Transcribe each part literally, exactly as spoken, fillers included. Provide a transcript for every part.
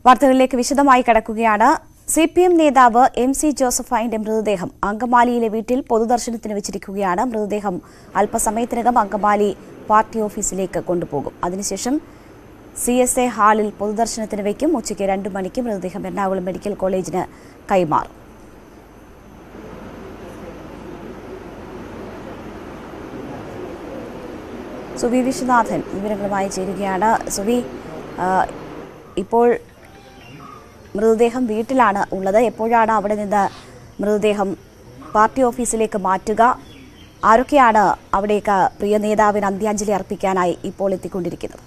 വാർത്തകളിലേക്ക് വിശദമായി കടക്കുകയാണ്. സി പി എം നേതാവ് എം സി ജോസഫൈന്റെ മൃതദേഹം അങ്കമാലിയിലെ വീട്ടിൽ പൊതുദർശനത്തിന് വെച്ചിരിക്കുകയാണ്. മൃതദേഹം അല്പസമയത്തിനകം അങ്കമാലി പാർട്ടി ഓഫീസിലേക്ക് കൊണ്ടുപോകും. അതിനുശേഷം സി എസ് എ ഹാളിൽ പൊതുദർശനത്തിന് വയ്ക്കും. ഉച്ചയ്ക്ക് രണ്ടു മണിക്ക് മൃതദേഹം എറണാകുളം മെഡിക്കൽ കോളേജിന് കൈമാറും. സുവി വിശ്വനാഥൻ വിവരങ്ങളുമായി ചേരുകയാണ്. സുവി, ഇപ്പോൾ മൃതദേഹം വീട്ടിലാണ് ഉള്ളത്. എപ്പോഴാണ് അവിടെ നിന്ന് മൃതദേഹം പാർട്ടി ഓഫീസിലേക്ക് മാറ്റുക? ആരൊക്കെയാണ് അവിടേക്ക് പ്രിയ നേതാവിന് അന്ത്യാഞ്ജലി അർപ്പിക്കാനായി ഇപ്പോൾ എത്തിക്കൊണ്ടിരിക്കുന്നത്?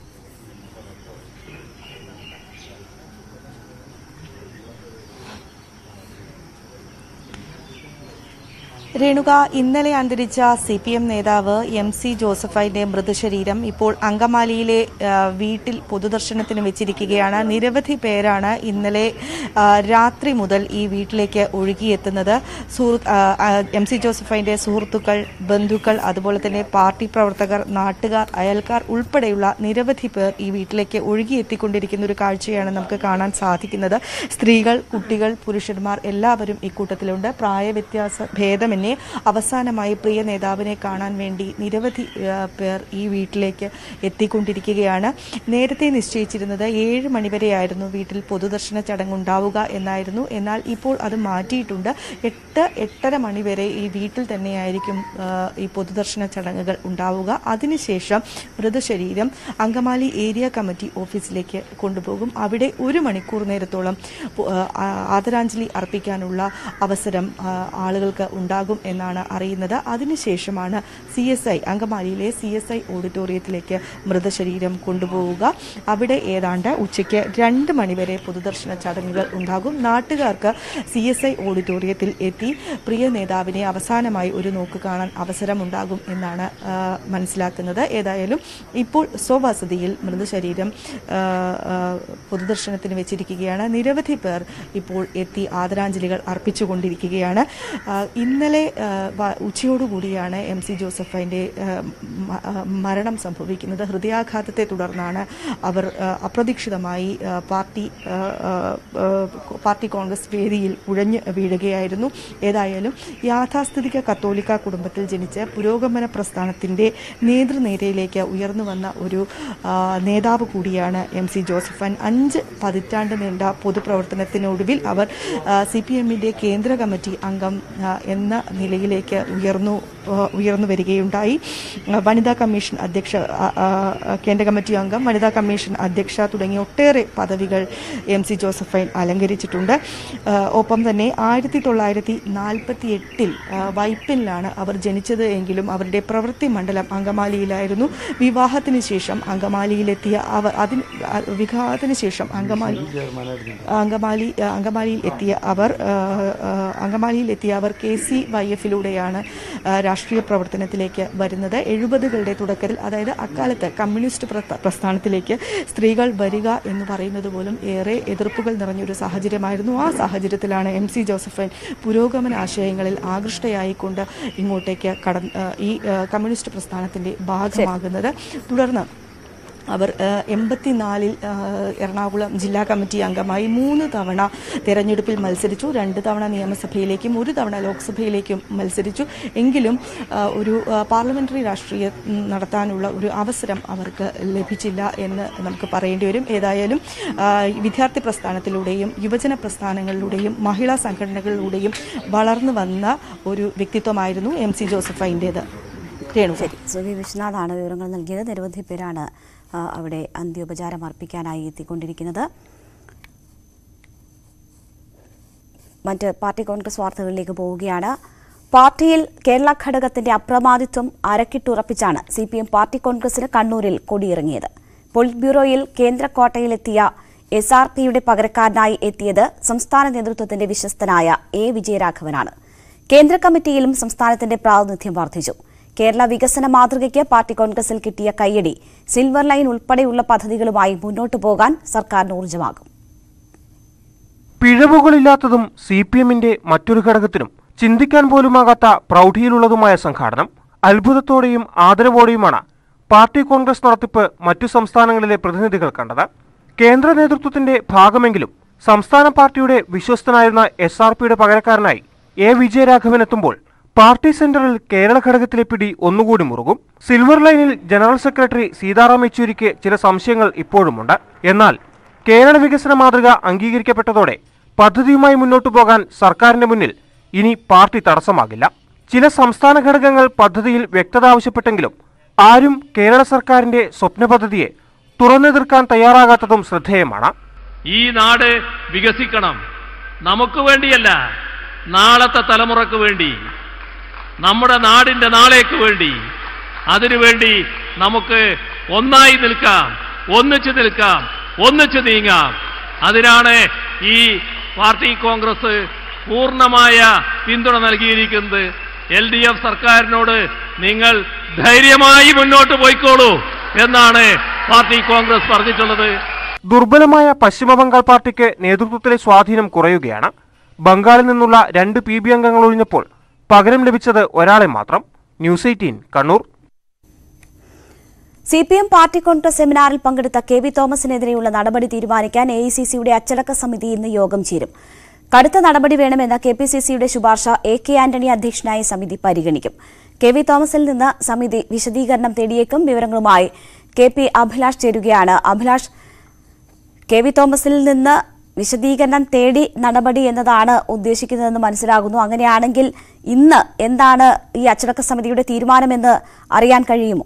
രേണുക, ഇന്നലെ അന്തരിച്ച സി പി എം നേതാവ് എം സി ജോസഫൈന്റെ മൃതശരീരം ഇപ്പോൾ അങ്കമാലിയിലെ വീട്ടിൽ പൊതുദർശനത്തിന് വെച്ചിരിക്കുകയാണ്. നിരവധി പേരാണ് ഇന്നലെ രാത്രി മുതൽ ഈ വീട്ടിലേക്ക് ഒഴുകിയെത്തുന്നത്. എം സി ജോസഫൈന്റെ സുഹൃത്തുക്കൾ, ബന്ധുക്കൾ, അതുപോലെ തന്നെ പാർട്ടി പ്രവർത്തകർ, നാട്ടുകാർ, അയൽക്കാർ ഉൾപ്പെടെയുള്ള നിരവധി പേർ ഈ വീട്ടിലേക്ക് ഒഴുകിയെത്തിക്കൊണ്ടിരിക്കുന്ന ഒരു കാഴ്ചയാണ് നമുക്ക് കാണാൻ സാധിക്കുന്നത്. സ്ത്രീകൾ, കുട്ടികൾ, പുരുഷന്മാർ എല്ലാവരും ഇക്കൂട്ടത്തിലുണ്ട്. പ്രായവ്യത്യാസ ഭേദമന്യേ അവസാനമായി പ്രിയ നേതാവിനെ കാണാൻ വേണ്ടി നിരവധി പേർ ഈ വീട്ടിലേക്ക് എത്തിക്കൊണ്ടിരിക്കുകയാണ്. നേരത്തെ നിശ്ചയിച്ചിരുന്നത് ഏഴ് മണിവരെയായിരുന്നു വീട്ടിൽ പൊതുദർശന ചടങ്ങുണ്ടാവുക എന്നായിരുന്നു. എന്നാൽ ഇപ്പോൾ അത് മാറ്റിയിട്ടുണ്ട്. എട്ട് എട്ടര മണിവരെ ഈ വീട്ടിൽ തന്നെയായിരിക്കും ഈ പൊതുദർശന ചടങ്ങുകൾ ഉണ്ടാവുക. അതിനുശേഷം മൃതശരീരം അങ്കമാലി ഏരിയ കമ്മിറ്റി ഓഫീസിലേക്ക് കൊണ്ടുപോകും. അവിടെ ഒരു മണിക്കൂർ നേരത്തോളം ആദരാഞ്ജലി അർപ്പിക്കാനുള്ള അവസരം ആളുകൾക്ക് ഉണ്ടാകും എന്നാണ് അറിയുന്നത്. അതിനുശേഷമാണ് സി എസ് ഐ അങ്കമാലിയിലെ സി എസ് ഐ ഓഡിറ്റോറിയത്തിലേക്ക് മൃതശരീരം കൊണ്ടുപോവുക. അവിടെ ഏതാണ്ട് ഉച്ചയ്ക്ക് രണ്ട് മണിവരെ പൊതുദർശന ചടങ്ങുകൾ ഉണ്ടാകും. നാട്ടുകാർക്ക് സി എസ് ഐ ഓഡിറ്റോറിയത്തിൽ എത്തി പ്രിയ നേതാവിനെ അവസാനമായി ഒരു നോക്ക് കാണാൻ അവസരമുണ്ടാകും എന്നാണ് മനസ്സിലാക്കുന്നത്. ഏതായാലും ഇപ്പോൾ സ്വവസതിയിൽ മൃതശരീരം പൊതുദർശനത്തിന് വെച്ചിരിക്കുകയാണ്. നിരവധി പേർ ഇപ്പോൾ എത്തി ആദരാഞ്ജലികൾ അർപ്പിച്ചുകൊണ്ടിരിക്കുകയാണ്. ഇന്നലെ ഉച്ചയോടുകൂടിയാണ് എം സി ജോസഫൈന്റെ മരണം സംഭവിക്കുന്നത്. ഹൃദയാഘാതത്തെ തുടർന്നാണ് അവർ അപ്രതീക്ഷിതമായി പാർട്ടി പാർട്ടി കോൺഗ്രസ് വേദിയിൽ ഉഴഞ്ഞു വീഴുകയായിരുന്നു. ഏതായാലും യാഥാസ്ഥിതിക കത്തോലിക്ക കുടുംബത്തിൽ ജനിച്ച് പുരോഗമന പ്രസ്ഥാനത്തിന്റെ നേതൃനിരയിലേക്ക് ഉയർന്നു വന്ന ഒരു നേതാവ് കൂടിയാണ് എം സി ജോസഫൈൻ. അഞ്ച് പതിറ്റാണ്ട് നീണ്ട പൊതുപ്രവർത്തനത്തിനൊടുവിൽ അവർ സി പി എമ്മിന്റെ കേന്ദ്ര കമ്മിറ്റി അംഗം എന്ന നിലയിലേക്ക് ഉയർന്നു ഉയർന്നു വരികയുണ്ടായി. വനിതാ കമ്മീഷൻ അധ്യക്ഷ, കേന്ദ്ര കമ്മിറ്റി അംഗം, വനിതാ കമ്മീഷൻ അധ്യക്ഷ തുടങ്ങിയ ഒട്ടേറെ പദവികൾ എം സി ജോസഫൈൻ അലങ്കരിച്ചിട്ടുണ്ട്. ഒപ്പം തന്നെ ആയിരത്തി തൊള്ളായിരത്തി നാൽപ്പത്തി എട്ടിൽ വൈപ്പിനിലാണ് അവർ ജനിച്ചത് എങ്കിലും അവരുടെ പ്രവൃത്തി മണ്ഡലം അങ്കമാലിയിലായിരുന്നു. വിവാഹത്തിന് ശേഷം അങ്കമാലിയിലെത്തിയ അവർ അതിന് വിവാഹത്തിന് ശേഷം അങ്കമാലി അങ്കമാലി അങ്കമാലിയിൽ എത്തിയ അവർ അങ്കമാലിയിൽ എത്തിയ അവർ കെ സി വൈ എഫിലൂടെയാണ് രാഷ്ട്രീയ പ്രവർത്തനത്തിലേക്ക് വരുന്നത്. എഴുപതുകളുടെ തുടക്കത്തിൽ, അതായത് അക്കാലത്ത് കമ്മ്യൂണിസ്റ്റ് പ്രസ്ഥാനത്തിലേക്ക് സ്ത്രീകൾ വരിക എന്ന് പറയുന്നത് പോലും ഏറെ എതിർപ്പുകൾ നിറഞ്ഞൊരു സാഹചര്യമായിരുന്നു. ആ സാഹചര്യത്തിലാണ് എം സി ജോസഫൈൻ പുരോഗമന ആശയങ്ങളിൽ ആകൃഷ്ടയായിക്കൊണ്ട് ഇങ്ങോട്ടേക്ക് കട ഈ കമ്മ്യൂണിസ്റ്റ് പ്രസ്ഥാനത്തിന്റെ ഭാഗമാകുന്നത്. തുടർന്ന് അവർ എൺപത്തിനാലിൽ എറണാകുളം ജില്ലാ കമ്മിറ്റി അംഗമായി മൂന്ന് തവണ തെരഞ്ഞെടുപ്പിൽ മത്സരിച്ചു. രണ്ട് തവണ നിയമസഭയിലേക്കും ഒരു തവണ ലോക്സഭയിലേക്കും മത്സരിച്ചു. എങ്കിലും ഒരു പാർലമെന്ററി രാഷ്ട്രീയം നടത്താനുള്ള ഒരു അവസരം അവർക്ക് ലഭിച്ചില്ല എന്ന് നമുക്ക് പറയേണ്ടി വരും. ഏതായാലും വിദ്യാർത്ഥി പ്രസ്ഥാനത്തിലൂടെയും യുവജന പ്രസ്ഥാനങ്ങളിലൂടെയും മഹിളാ സംഘടനകളിലൂടെയും വളർന്നു വന്ന ഒരു വ്യക്തിത്വമായിരുന്നു എം സി ജോസഫൈൻ്റേത്. രേണു, ശരി. സുവി വിശ്വനാഥാണ് വിവരങ്ങൾ നൽകിയത്. നിരവധി പേരാണ് അവിടെ അന്ത്യോപചാരം അർപ്പിക്കാനായി എത്തിക്കൊണ്ടിരിക്കുന്നത്. മറ്റ് പാർട്ടി കോൺഗ്രസ് വാർത്തകളിലേക്ക് പോവുകയാണ്. പാർട്ടിയിൽ കേരള ഘടകത്തിന്റെ അപ്രമാദിത്വം അരക്കിട്ടുറപ്പിച്ചാണ് സി പി എം പാർട്ടി കോൺഗ്രസിന് കണ്ണൂരിൽ കൊടിയിറങ്ങിയത്. പൊളിറ്റ് ബ്യൂറോയിൽ കേന്ദ്ര കോട്ടയിലെത്തിയ എസ് ആർ പിയുടെ പകരക്കാരനായി എത്തിയത് സംസ്ഥാന നേതൃത്വത്തിന്റെ വിശ്വസ്തനായ എ വിജയരാഘവനാണ്. കേന്ദ്ര കമ്മിറ്റിയിലും സംസ്ഥാനത്തിന്റെ പ്രാതിനിധ്യം വർദ്ധിച്ചു. കേരള വികസന മാതൃകയ്ക്ക് പാർട്ടി കോൺഗ്രസിൽ കിട്ടിയ കയ്യടി സിൽവർ ലൈൻ ഉൾപ്പെടെയുള്ള പദ്ധതികളുമായി മുന്നോട്ടു പോകാൻ സർക്കാരിന് ഊർജ്ജമാകും. പിഴവുകളില്ലാത്തതും സി പി എമ്മിന്റെ മറ്റൊരു ഘടകത്തിനും ചിന്തിക്കാൻ പോലുമാകാത്ത പ്രൗഢിയിലുള്ളതുമായ സംഘാടനം അത്ഭുതത്തോടെയും ആദരവോടെയുമാണ് പാർട്ടി കോൺഗ്രസ് നടത്തിപ്പ് മറ്റു സംസ്ഥാനങ്ങളിലെ പ്രതിനിധികൾ കണ്ടത്. കേന്ദ്ര നേതൃത്വത്തിന്റെ ഭാഗമെങ്കിലും സംസ്ഥാന പാർട്ടിയുടെ വിശ്വസ്തനായിരുന്ന എസ് ആർ പിയുടെ പകരക്കാരനായി എ വിജയരാഘവൻ എത്തുമ്പോൾ പാർട്ടി സെന്ററിൽ കേരള ഘടകത്തിലെ പിടി ഒന്നുകൂടി മുറുകും. സിൽവർ ലൈനിൽ ജനറൽ സെക്രട്ടറി സീതാറാം യെച്ചൂരിക്ക് ചില സംശയങ്ങൾ ഇപ്പോഴുമുണ്ട്. എന്നാൽ കേരള വികസന മാതൃക അംഗീകരിക്കപ്പെട്ടതോടെ പദ്ധതിയുമായി മുന്നോട്ടു പോകാൻ സർക്കാരിന്റെ മുന്നിൽ ഇനി പാർട്ടി തടസ്സമാകില്ല. ചില സംസ്ഥാന ഘടകങ്ങൾ പദ്ധതിയിൽ വ്യക്തത ആവശ്യപ്പെട്ടെങ്കിലും ആരും കേരള സർക്കാരിന്റെ സ്വപ്ന പദ്ധതിയെ തുറന്നെതിർക്കാൻ തയ്യാറാകാത്തതും ശ്രദ്ധേയമാണ്. ഈ നാട് വികസിക്കണം, നമുക്ക് വേണ്ടിയല്ല, നാളത്തെ തലമുറക്ക് വേണ്ടി, നമ്മുടെ നാടിന്റെ നാളേക്ക് വേണ്ടി. അതിനുവേണ്ടി നമുക്ക് ഒന്നായി നിൽക്കാം, ഒന്നിച്ചു നിൽക്കാം, ഒന്നിച്ചു നീങ്ങാം. അതിനാണ് ഈ പാർട്ടി കോൺഗ്രസ് പൂർണ്ണമായ പിന്തുണ നൽകിയിരിക്കുന്നത്. എൽ ഡി എഫ് സർക്കാരിനോട് നിങ്ങൾ ധൈര്യമായി മുന്നോട്ട് പോയിക്കോളൂ എന്നാണ് പാർട്ടി കോൺഗ്രസ് പറഞ്ഞിട്ടുള്ളത്. ദുർബലമായ പശ്ചിമ ബംഗാൾ പാർട്ടിക്ക് നേതൃത്വത്തിലെ സ്വാധീനം കുറയുകയാണ്. ബംഗാളിൽ നിന്നുള്ള രണ്ട് പി ബി അംഗങ്ങൾ ഒഴിഞ്ഞപ്പോൾ പകരം ലഭിച്ചത് ഒരാളെ മാത്രം. News eighteen Kannur. C P M party congress സെമിനാറിൽ പങ്കെടുത്ത കെ വി തോമസിനെതിരെയുള്ള നടപടി തീരുമാനിക്കാൻ എ ഐ സി സിയുടെ അച്ചടക്ക സമിതി ഇന്ന് യോഗം ചേരും. കടുത്ത നടപടി വേണമെന്ന കെ പി സി സിയുടെ ശുപാർശ എ കെ ആന്റണി അധ്യക്ഷനായ സമിതി പരിഗണിക്കും. കെ വി തോമസിൽ നിന്ന് സമിതി വിശദീകരണം തേടിയേക്കും. വിവരങ്ങളുമായി കെ പി അഭിലാഷ് ചേരുകയാണ്. അഭിലാഷ്, കെ വി തോമസിൽ നിന്ന് വിശദീകരണം തേടി നടപടി എന്നതാണ് ഉദ്ദേശിക്കുന്നതെന്ന് മനസ്സിലാകുന്നു. അങ്ങനെയാണെങ്കിൽ ഇന്ന് എന്താണ് ഈ അച്ചടക്ക സമിതിയുടെ തീരുമാനമെന്ന് അറിയാൻ കഴിയുമോ?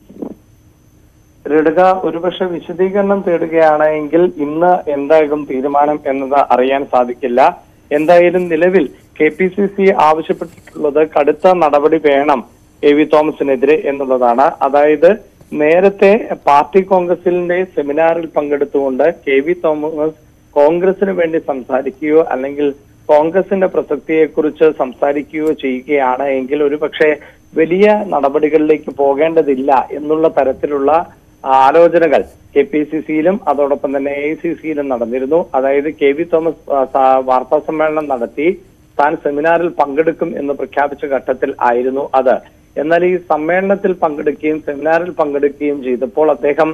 രേണുക, ഒരുപക്ഷെ വിശദീകരണം തേടുകയാണെങ്കിൽ ഇന്ന് എന്താകും തീരുമാനം എന്നത് അറിയാൻ സാധിക്കില്ല. എന്തായാലും നിലവിൽ കെ പി സി സി ആവശ്യപ്പെട്ടിട്ടുള്ളത് കടുത്ത നടപടി വേണം കെ വി തോമസിനെതിരെ എന്നുള്ളതാണ്. അതായത് നേരത്തെ പാർട്ടി കോൺഗ്രസിന്റെ സെമിനാറിൽ പങ്കെടുത്തുകൊണ്ട് കെ വി തോമസ് കോൺഗ്രസിന് വേണ്ടി സംസാരിക്കുകയോ അല്ലെങ്കിൽ കോൺഗ്രസിന്റെ പ്രസക്തിയെക്കുറിച്ച് സംസാരിക്കുകയോ ചെയ്യുകയാണ് എങ്കിൽ ഒരുപക്ഷെ വലിയ നടപടികളിലേക്ക് പോകേണ്ടതില്ല എന്നുള്ള തരത്തിലുള്ള ആലോചനകൾ കെ പി സി സിയിലും അതോടൊപ്പം തന്നെ എ ഐ സി സിയിലും നടന്നിരുന്നു. അതായത് കെ വി തോമസ് വാർത്താ സമ്മേളനം നടത്തി താൻ സെമിനാറിൽ പങ്കെടുക്കും എന്ന് പ്രഖ്യാപിച്ച ഘട്ടത്തിൽ ആയിരുന്നു അത്. എന്നാൽ ഈ സമ്മേളനത്തിൽ പങ്കെടുക്കുകയും സെമിനാറിൽ പങ്കെടുക്കുകയും ചെയ്തപ്പോൾ അദ്ദേഹം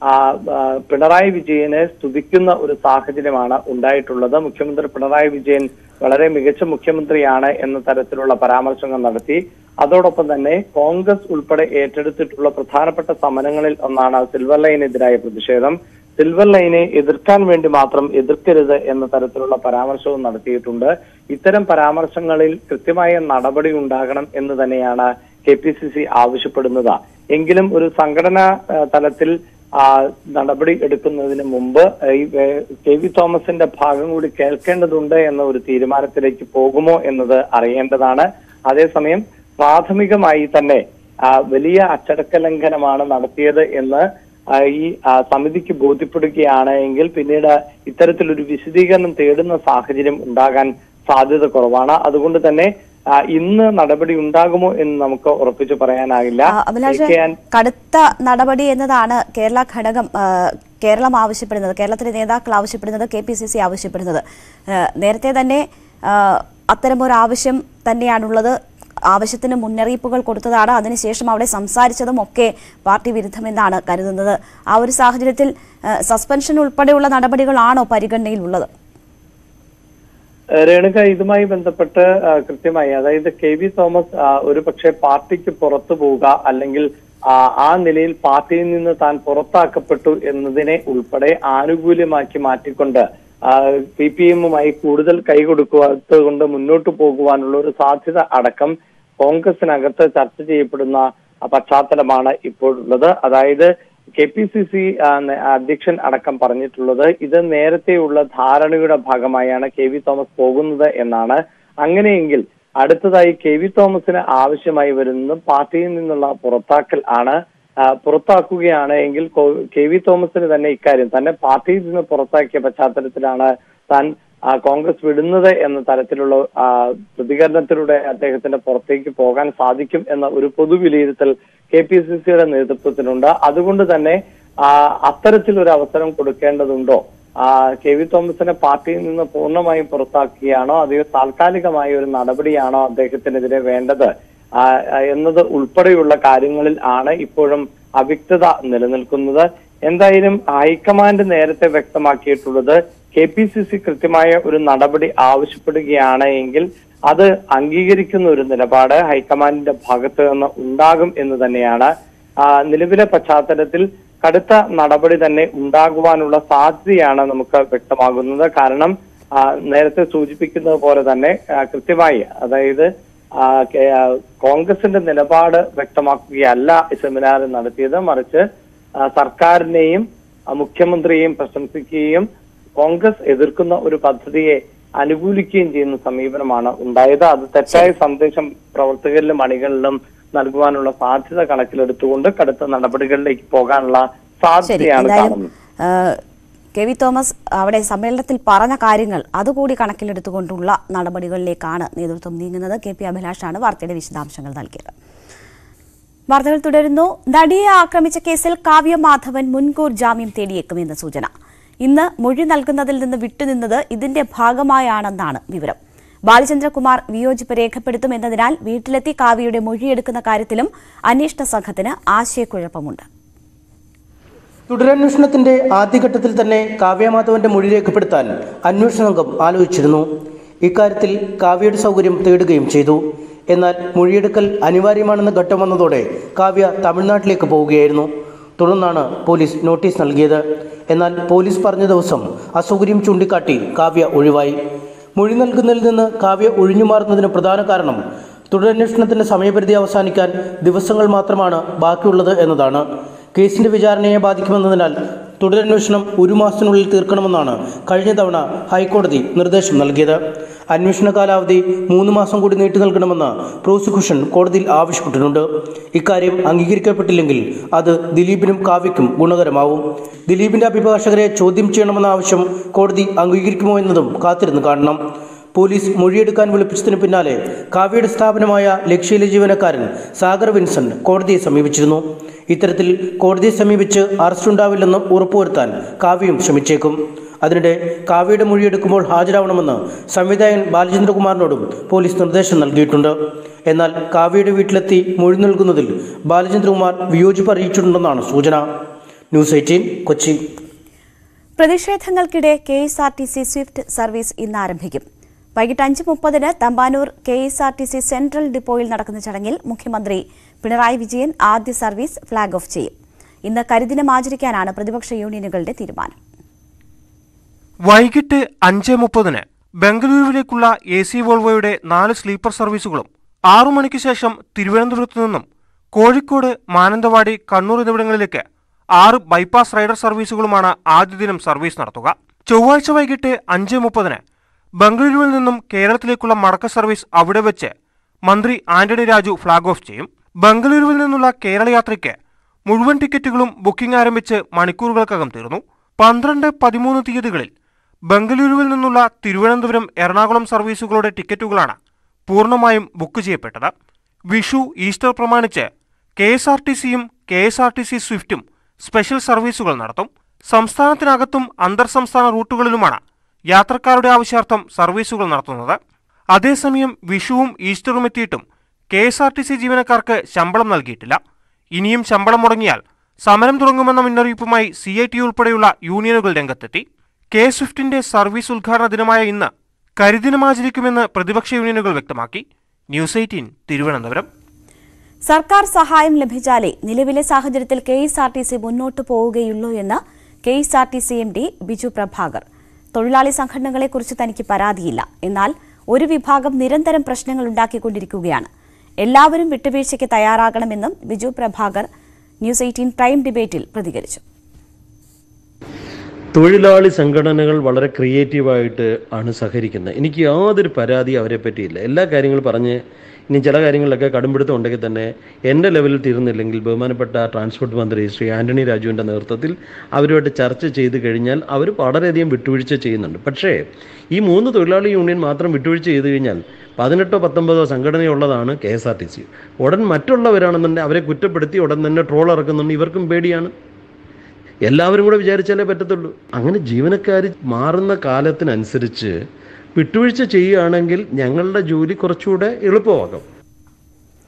പിണറായി വിജയനെ സ്തുതിക്കുന്ന ഒരു സാഹചര്യമാണ് ഉണ്ടായിട്ടുള്ളത്. മുഖ്യമന്ത്രി പിണറായി വിജയൻ വളരെ മികച്ച മുഖ്യമന്ത്രിയാണ് എന്ന തരത്തിലുള്ള പരാമർശങ്ങൾ നടത്തി. അതോടൊപ്പം തന്നെ കോൺഗ്രസ് ഉൾപ്പെടെ ഏറ്റെടുത്തിട്ടുള്ള പ്രധാനപ്പെട്ട സമരങ്ങളിൽ ഒന്നാണ് സിൽവർ ലൈനെതിരായ പ്രതിഷേധം. സിൽവർ ലൈനെ എതിർക്കാൻ വേണ്ടി മാത്രം എതിർക്കരുത് എന്ന തരത്തിലുള്ള പരാമർശവും നടത്തിയിട്ടുണ്ട്. ഇത്തരം പരാമർശങ്ങളിൽ കൃത്യമായ നടപടി ഉണ്ടാകണം എന്ന് തന്നെയാണ് കെ പി സി സി ആവശ്യപ്പെടുന്നത്. എങ്കിലും ഒരു സംഘടനാ തലത്തിൽ നടപടി എടുക്കുന്നതിന് മുമ്പ് ഈ കെ വി തോമസിന്റെ ഭാഗം കൂടി കേൾക്കേണ്ടതുണ്ട് എന്ന ഒരു തീരുമാനത്തിലേക്ക് പോകുമോ എന്നത് അറിയേണ്ടതാണ്. അതേസമയം പ്രാഥമികമായി തന്നെ വലിയ അച്ചടക്ക ലംഘനമാണ് നടത്തിയത് എന്ന് ഈ സമിതിക്ക് ബോധ്യപ്പെടുകയാണ് എങ്കിൽ പിന്നീട് ഇത്തരത്തിലൊരു വിശദീകരണം തേടുന്ന സാഹചര്യം ഉണ്ടാകാൻ സാധ്യത കുറവാണ്. അതുകൊണ്ട് തന്നെ ഇന്ന് നടപടി ഉണ്ടാകുമോ എന്ന് നമുക്ക് ഉറപ്പിച്ചു പറയാനാകില്ല. കടുത്ത നടപടി എന്നതാണ് കേരള ഘടകം കേരളം ആവശ്യപ്പെടുന്നത്, കേരളത്തിലെ നേതാക്കൾ ആവശ്യപ്പെടുന്നത്, കെ പി സി സി ആവശ്യപ്പെടുന്നത്. നേരത്തെ തന്നെ അത്തരമൊരു ആവശ്യം തന്നെയാണുള്ളത്. ആവശ്യത്തിന് മുന്നറിയിപ്പുകൾ കൊടുത്തതാണ്. അതിനുശേഷം അവിടെ സംസാരിച്ചതും ഒക്കെ പാർട്ടി വിരുദ്ധമെന്നാണ് കരുതുന്നത്. ആ ഒരു സാഹചര്യത്തിൽ സസ്പെൻഷൻ ഉൾപ്പെടെയുള്ള നടപടികളാണോ പരിഗണനയിലുള്ളത്? രേണുക, ഇതുമായി ബന്ധപ്പെട്ട് കൃത്യമായി അതായത് കെ വി തോമസ് ഒരു പക്ഷേ പാർട്ടിക്ക് പുറത്തു പോവുക അല്ലെങ്കിൽ ആ നിലയിൽ പാർട്ടിയിൽ നിന്ന് താൻ പുറത്താക്കപ്പെട്ടു എന്നതിനെ ഉൾപ്പെടെ ആനുകൂല്യമാക്കി മാറ്റിക്കൊണ്ട് സി പി എമ്മുമായി കൂടുതൽ കൈകൊടുക്കാത്തത് കൊണ്ട് മുന്നോട്ട് പോകുവാനുള്ള ഒരു സാധ്യത അടക്കം കോൺഗ്രസിനകത്ത് ചർച്ച ചെയ്യപ്പെടുന്ന പശ്ചാത്തലമാണ് ഇപ്പോഴുള്ളത്. അതായത് കെ പി സി സി അധ്യക്ഷൻ അടക്കം പറഞ്ഞിട്ടുള്ളത് ഇത് നേരത്തെയുള്ള ധാരണയുടെ ഭാഗമായാണ് കെ വി തോമസ് പോകുന്നത് എന്നാണ്. അങ്ങനെയെങ്കിൽ അടുത്തതായി കെ വി തോമസിന് ആവശ്യമായി വരുന്നതും പാർട്ടിയിൽ നിന്നുള്ള പുറത്താക്കൽ ആണ്. പുറത്താക്കുകയാണ് എങ്കിൽ കെ വി തോമസിന് തന്നെ ഇക്കാര്യം തന്നെ പാർട്ടിയിൽ നിന്ന് പുറത്താക്കിയ പശ്ചാത്തലത്തിലാണ് താൻ കോൺഗ്രസ് വിടുന്നത് എന്ന തരത്തിലുള്ള പ്രതികരണത്തിലൂടെ അദ്ദേഹത്തിന്റെ പുറത്തേക്ക് പോകാൻ സാധിക്കും എന്ന ഒരു പൊതു വിലയിരുത്തൽ കെ പി സി സിയുടെ നേതൃത്വത്തിനുണ്ട്. അതുകൊണ്ട് തന്നെ അത്തരത്തിലൊരു അവസരം കൊടുക്കേണ്ടതുണ്ടോ? കെ വി തോമസിനെ പാർട്ടിയിൽ നിന്ന് പൂർണ്ണമായും പുറത്താക്കുകയാണോ അതോ താൽക്കാലികമായ ഒരു നടപടിയാണോ അദ്ദേഹത്തിനെതിരെ വേണ്ടത് എന്നത് ഉൾപ്പെടെയുള്ള കാര്യങ്ങളിൽ ആണ് ഇപ്പോഴും അവ്യക്തത നിലനിൽക്കുന്നത്. എന്തായാലും ഹൈക്കമാൻഡ് നേരത്തെ വ്യക്തമാക്കിയിട്ടുള്ളത് കെ പി സി സി കൃത്യമായ ഒരു നടപടി ആവശ്യപ്പെടുകയാണ് എങ്കിൽ അത് അംഗീകരിക്കുന്ന ഒരു നിലപാട് ഹൈക്കമാൻഡിന്റെ ഭാഗത്ത് നിന്ന് ഉണ്ടാകും എന്ന് തന്നെയാണ്. നിലവിലെ പശ്ചാത്തലത്തിൽ കടുത്ത നടപടി തന്നെ ഉണ്ടാകുവാനുള്ള സാധ്യതയാണ് നമുക്ക് വ്യക്തമാകുന്നത്. കാരണം നേരത്തെ സൂചിപ്പിക്കുന്നത് പോലെ തന്നെ കൃത്യമായി അതായത് കോൺഗ്രസിന്റെ നിലപാട് വ്യക്തമാക്കുകയല്ല സെമിനാർ നടത്തിയത്, മറിച്ച് സർക്കാരിനെയും മുഖ്യമന്ത്രിയെയും പ്രശംസിക്കുകയും കോൺഗ്രസ് എതിർക്കുന്ന ഒരു പദ്ധതിയെ അനുകൂലിക്കുകയും ചെയ്യുന്ന സമീപനമാണ് ഉണ്ടായത്. അത് തെറ്റായ സന്ദേശം പ്രവർത്തകരിലും അണികളിലും നൽകുവാനുള്ള സാധ്യത കണക്കിലെടുത്തുകൊണ്ട് കടുത്ത നടപടികളിലേക്ക് പോകാനുള്ള സാധ്യതയാണ് കാണുന്നത്. കെ വി തോമസ് അവിടെ സമ്മേളനത്തിൽ പറഞ്ഞ കാര്യങ്ങൾ അതുകൂടി കണക്കിലെടുത്തുകൊണ്ടുള്ള നടപടികളിലേക്കാണ് നേതൃത്വം നീങ്ങുന്നത്. കെ പി അഭിലാഷാണ് വാർത്തയുടെ വിശദാംശങ്ങൾ നൽകിയത്. വാർത്തകൾ തുടരുന്നു. നടിയെ ആക്രമിച്ച കേസിൽ കാവ്യ മാധവൻ മുൻകൂർ ജാമ്യം തേടിയേക്കുമെന്ന് സൂചന. ഇന്ന് മൊഴി നൽകുന്നതിൽ നിന്ന് വിട്ടുനിന്നത് ഇതിന്റെ ഭാഗമായാണെന്നാണ് വിവരം. ബാലചന്ദ്രകുമാർ വിയോജിപ്പ് രേഖപ്പെടുത്തുമെന്നതിനാൽ വീട്ടിലെത്തി കാവ്യയുടെ മൊഴിയെടുക്കുന്ന കാര്യത്തിലും അന്വേഷണ സംഘത്തിന് ആശയക്കുഴപ്പമുണ്ട്. തുടരന്വേഷണത്തിന്റെ ആദ്യഘട്ടത്തിൽ തന്നെ കാവ്യ മാധവന്റെ മൊഴി രേഖപ്പെടുത്താൻ അന്വേഷണ സംഘം ആലോചിച്ചിരുന്നു. ഇക്കാര്യത്തിൽ കാവ്യയുടെ സൗകര്യം തേടുകയും ചെയ്തു. എന്നാൽ മൊഴിയെടുക്കൽ അനിവാര്യമാണെന്ന ഘട്ടം വന്നതോടെ കാവ്യ തമിഴ്നാട്ടിലേക്ക് പോവുകയായിരുന്നു. തുടർന്നാണ് പോലീസ് നോട്ടീസ് നൽകിയത്. എന്നാൽ പോലീസ് പറഞ്ഞ ദിവസം അസൗകര്യം ചൂണ്ടിക്കാട്ടി കാവ്യ ഒഴിവായി. മൊഴി നൽകുന്നതിൽ നിന്ന് കാവ്യ ഒഴിഞ്ഞുമാറുന്നതിന് പ്രധാന കാരണം തുടരന്വേഷണത്തിന്റെ സമയപരിധി അവസാനിക്കാൻ ദിവസങ്ങൾ മാത്രമാണ് ബാക്കിയുള്ളത് എന്നതാണ്. കേസിന്റെ വിചാരണയെ ബാധിക്കുമെന്നതിനാൽ തുടരന്വേഷണം ഒരു മാസത്തിനുള്ളിൽ തീർക്കണമെന്നാണ് കഴിഞ്ഞ തവണ ഹൈക്കോടതി നിർദ്ദേശം നൽകിയത്. അന്വേഷണ കാലാവധി മൂന്ന് മാസം കൂടി നീട്ടി നൽകണമെന്ന് പ്രോസിക്യൂഷൻ കോടതിയിൽ ആവശ്യപ്പെട്ടിട്ടുണ്ട്. ഇക്കാര്യം അംഗീകരിക്കപ്പെട്ടില്ലെങ്കിൽ അത് ദിലീപിനും കാവ്യയ്ക്കും ഗുണകരമാവും. ദിലീപിന്റെ അഭിഭാഷകരെ ചോദ്യം ചെയ്യണമെന്ന ആവശ്യം കോടതി അംഗീകരിക്കുമോ എന്നതും കാത്തിരുന്ന് കാണണം. പോലീസ് മൊഴിയെടുക്കാൻ വിളിപ്പിച്ചതിന് പിന്നാലെ കാവ്യയുടെ സ്ഥാപനമായ ലക്ഷ്യയിലെ ജീവനക്കാരൻ സാഗർ വിൻസെന്റ് കോടതിയെ സമീപിച്ചിരുന്നു. ഇത്തരത്തിൽ കോടതിയെ സമീപിച്ച് അറസ്റ്റ് ഉണ്ടാവില്ലെന്ന് ഉറപ്പുവരുത്താൻ കാവ്യയും ശ്രമിച്ചേക്കും. അതിനിടെ കാവ്യയുടെ മൊഴിയെടുക്കുമ്പോൾ ഹാജരാവണമെന്ന് സംവിധായകൻ ബാലചന്ദ്രകുമാറിനോടും പോലീസ് നിർദ്ദേശം നൽകിയിട്ടുണ്ട്. എന്നാൽ കാവ്യയുടെ വീട്ടിലെത്തി മൊഴി നൽകുന്നതിൽ ബാലചന്ദ്രകുമാർ വിയോജിപ്പ് അറിയിച്ചിട്ടുണ്ടെന്നാണ് സൂചന. News eighteen Kochi. പ്രതിഷേധങ്ങൾക്കിടെ K S R T C swift service ഇന്ന് ആരംഭിക്കും. വൈകിട്ട് അഞ്ച് മുപ്പതിന് Thampanoor K S R T C central ഡിപ്പോയിൽ നടക്കുന്ന ചടങ്ങിൽ മുഖ്യമന്ത്രി പിണറായി വിജയൻ ആദ്യ സർവീസ് ഫ്ളാഗ് ഓഫ് ചെയ്യും. ഇന്ന് കരിദിനം ആചരിക്കാനാണ് പ്രതിപക്ഷ യൂണിയനുകളുടെ തീരുമാനം. വൈകിട്ട് അഞ്ച് മുപ്പതിന് ബംഗളൂരുവിലേക്കുള്ള എ സി വോൾവോയുടെ നാല് സ്ലീപ്പർ സർവീസുകളും ആറു മണിക്ക് ശേഷം തിരുവനന്തപുരത്തു നിന്നും കോഴിക്കോട്, മാനന്തവാടി, കണ്ണൂർ എന്നിവിടങ്ങളിലേക്ക് ആറ് ബൈപ്പാസ് റൈഡർ സർവീസുകളുമാണ് ആദ്യ ദിനം സർവീസ് നടത്തുക. ചൊവ്വാഴ്ച വൈകിട്ട് അഞ്ച് മുപ്പതിന് ബംഗളൂരുവിൽ നിന്നും കേരളത്തിലേക്കുള്ള മടക്ക സർവീസ് അവിടെ വെച്ച് മന്ത്രി ആന്റണി രാജു ഫ്ളാഗ് ഓഫ് ചെയ്യും. ബംഗളൂരുവിൽ നിന്നുള്ള കേരള യാത്രയ്ക്ക് മുഴുവൻ ടിക്കറ്റുകളും ബുക്കിംഗ് ആരംഭിച്ച് മണിക്കൂറുകൾക്കകം തീർന്നു. പന്ത്രണ്ട് പതിമൂന്ന് തീയതികളിൽ ബംഗളൂരുവിൽ നിന്നുള്ള തിരുവനന്തപുരം, എറണാകുളം സർവീസുകളുടെ ടിക്കറ്റുകളാണ് പൂർണ്ണമായും ബുക്ക് ചെയ്യപ്പെട്ടത്. വിഷു, ഈസ്റ്റർ പ്രമാണിച്ച് കെ എസ് ആർ ടി സിയും K S R T C സ്വിഫ്റ്റും സ്പെഷ്യൽ സർവീസുകൾ നടത്തും. സംസ്ഥാനത്തിനകത്തും അന്തർ സംസ്ഥാന റൂട്ടുകളിലുമാണ് യാത്രക്കാരുടെ ആവശ്യാർത്ഥം സർവീസുകൾ നടത്തുന്നത്. അതേസമയം വിഷുവും ഈസ്റ്ററും എത്തിയിട്ടും K S R T C ജീവനക്കാർക്ക് ശമ്പളം നൽകിയിട്ടില്ല. ഇനിയും ശമ്പളം മുടങ്ങിയാൽ സമരം തുടങ്ങുമെന്ന മുന്നറിയിപ്പുമായി സി ഐ ടി ഉൾപ്പെടെയുള്ള യൂണിയനുകൾ രംഗത്തെത്തി. കെ സ്വിഫ്റ്റിന്റെ സർവീസ് ഉദ്ഘാടന ദിനമായ ഇന്ന് കരിദിനമാചരിക്കുമെന്ന് പ്രതിപക്ഷ യൂണിയനുകൾ വ്യക്തമാക്കി. News eighteen Thiruvananthapuram. സർക്കാർ സഹായം ലഭിച്ചാലേ നിലവിലെ സാഹചര്യത്തിൽ K S R T C മുന്നോട്ടു പോവുകയുള്ളൂ എന്ന് K S R T C M D Biju Prabhakar. തൊഴിലാളി സംഘടനകളെക്കുറിച്ച് തനിക്ക് പരാതിയില്ല. എന്നാൽ ഒരു വിഭാഗം നിരന്തരം പ്രശ്നങ്ങൾ ഉണ്ടാക്കിക്കൊണ്ടിരിക്കുകയാണ്. എല്ലാവരും വിട്ടുവീഴ്ചയ്ക്ക് തയ്യാറാകണമെന്നും Biju Prabhakar news eighteen prime ഡിബേറ്റിൽ പ്രതികരിച്ചു. തൊഴിലാളി സംഘടനകൾ വളരെ ക്രിയേറ്റീവായിട്ട് ആണ് സഹകരിക്കുന്നത്. എനിക്ക് യാതൊരു പരാതി അവരെ പറ്റിയില്ല. എല്ലാ കാര്യങ്ങളും പറഞ്ഞ് ഇനി ചില കാര്യങ്ങളിലൊക്കെ കടുംപിടുത്തം ഉണ്ടെങ്കിൽ തന്നെ എൻ്റെ ലെവലിൽ തീർന്നില്ലെങ്കിൽ ബഹുമാനപ്പെട്ട ട്രാൻസ്പോർട്ട് മന്ത്രി ശ്രീ ആന്റണി രാജുവിൻ്റെ നേതൃത്വത്തിൽ അവരുമായിട്ട് ചർച്ച ചെയ്ത് കഴിഞ്ഞാൽ അവർ വളരെയധികം വിട്ടുവീഴ്ച ചെയ്യുന്നുണ്ട്. പക്ഷേ ഈ മൂന്ന് തൊഴിലാളി യൂണിയൻ മാത്രം വിട്ടുവീഴ്ച ചെയ്ത് കഴിഞ്ഞാൽ പതിനെട്ടോ പത്തൊമ്പതോ സംഘടനയുള്ളതാണ് K S R T C. ഉടൻ മറ്റുള്ളവരാണെന്നുണ്ടെങ്കിൽ അവരെ കുറ്റപ്പെടുത്തി ഉടൻ തന്നെ ട്രോൾ ഇറക്കുന്നുണ്ട്. ഇവർക്കും പേടിയാണ്. എല്ലാവരും കൂടെ വിചാരിച്ചാലേ പറ്റത്തുള്ളൂ. അങ്ങനെ ജീവനക്കാർ മാറുന്ന കാലത്തിനനുസരിച്ച് വിട്ടുവീഴ്ച ചെയ്യുകയാണെങ്കിൽ ഞങ്ങളുടെ ജോലി കുറച്ചുകൂടെ എളുപ്പമാകും.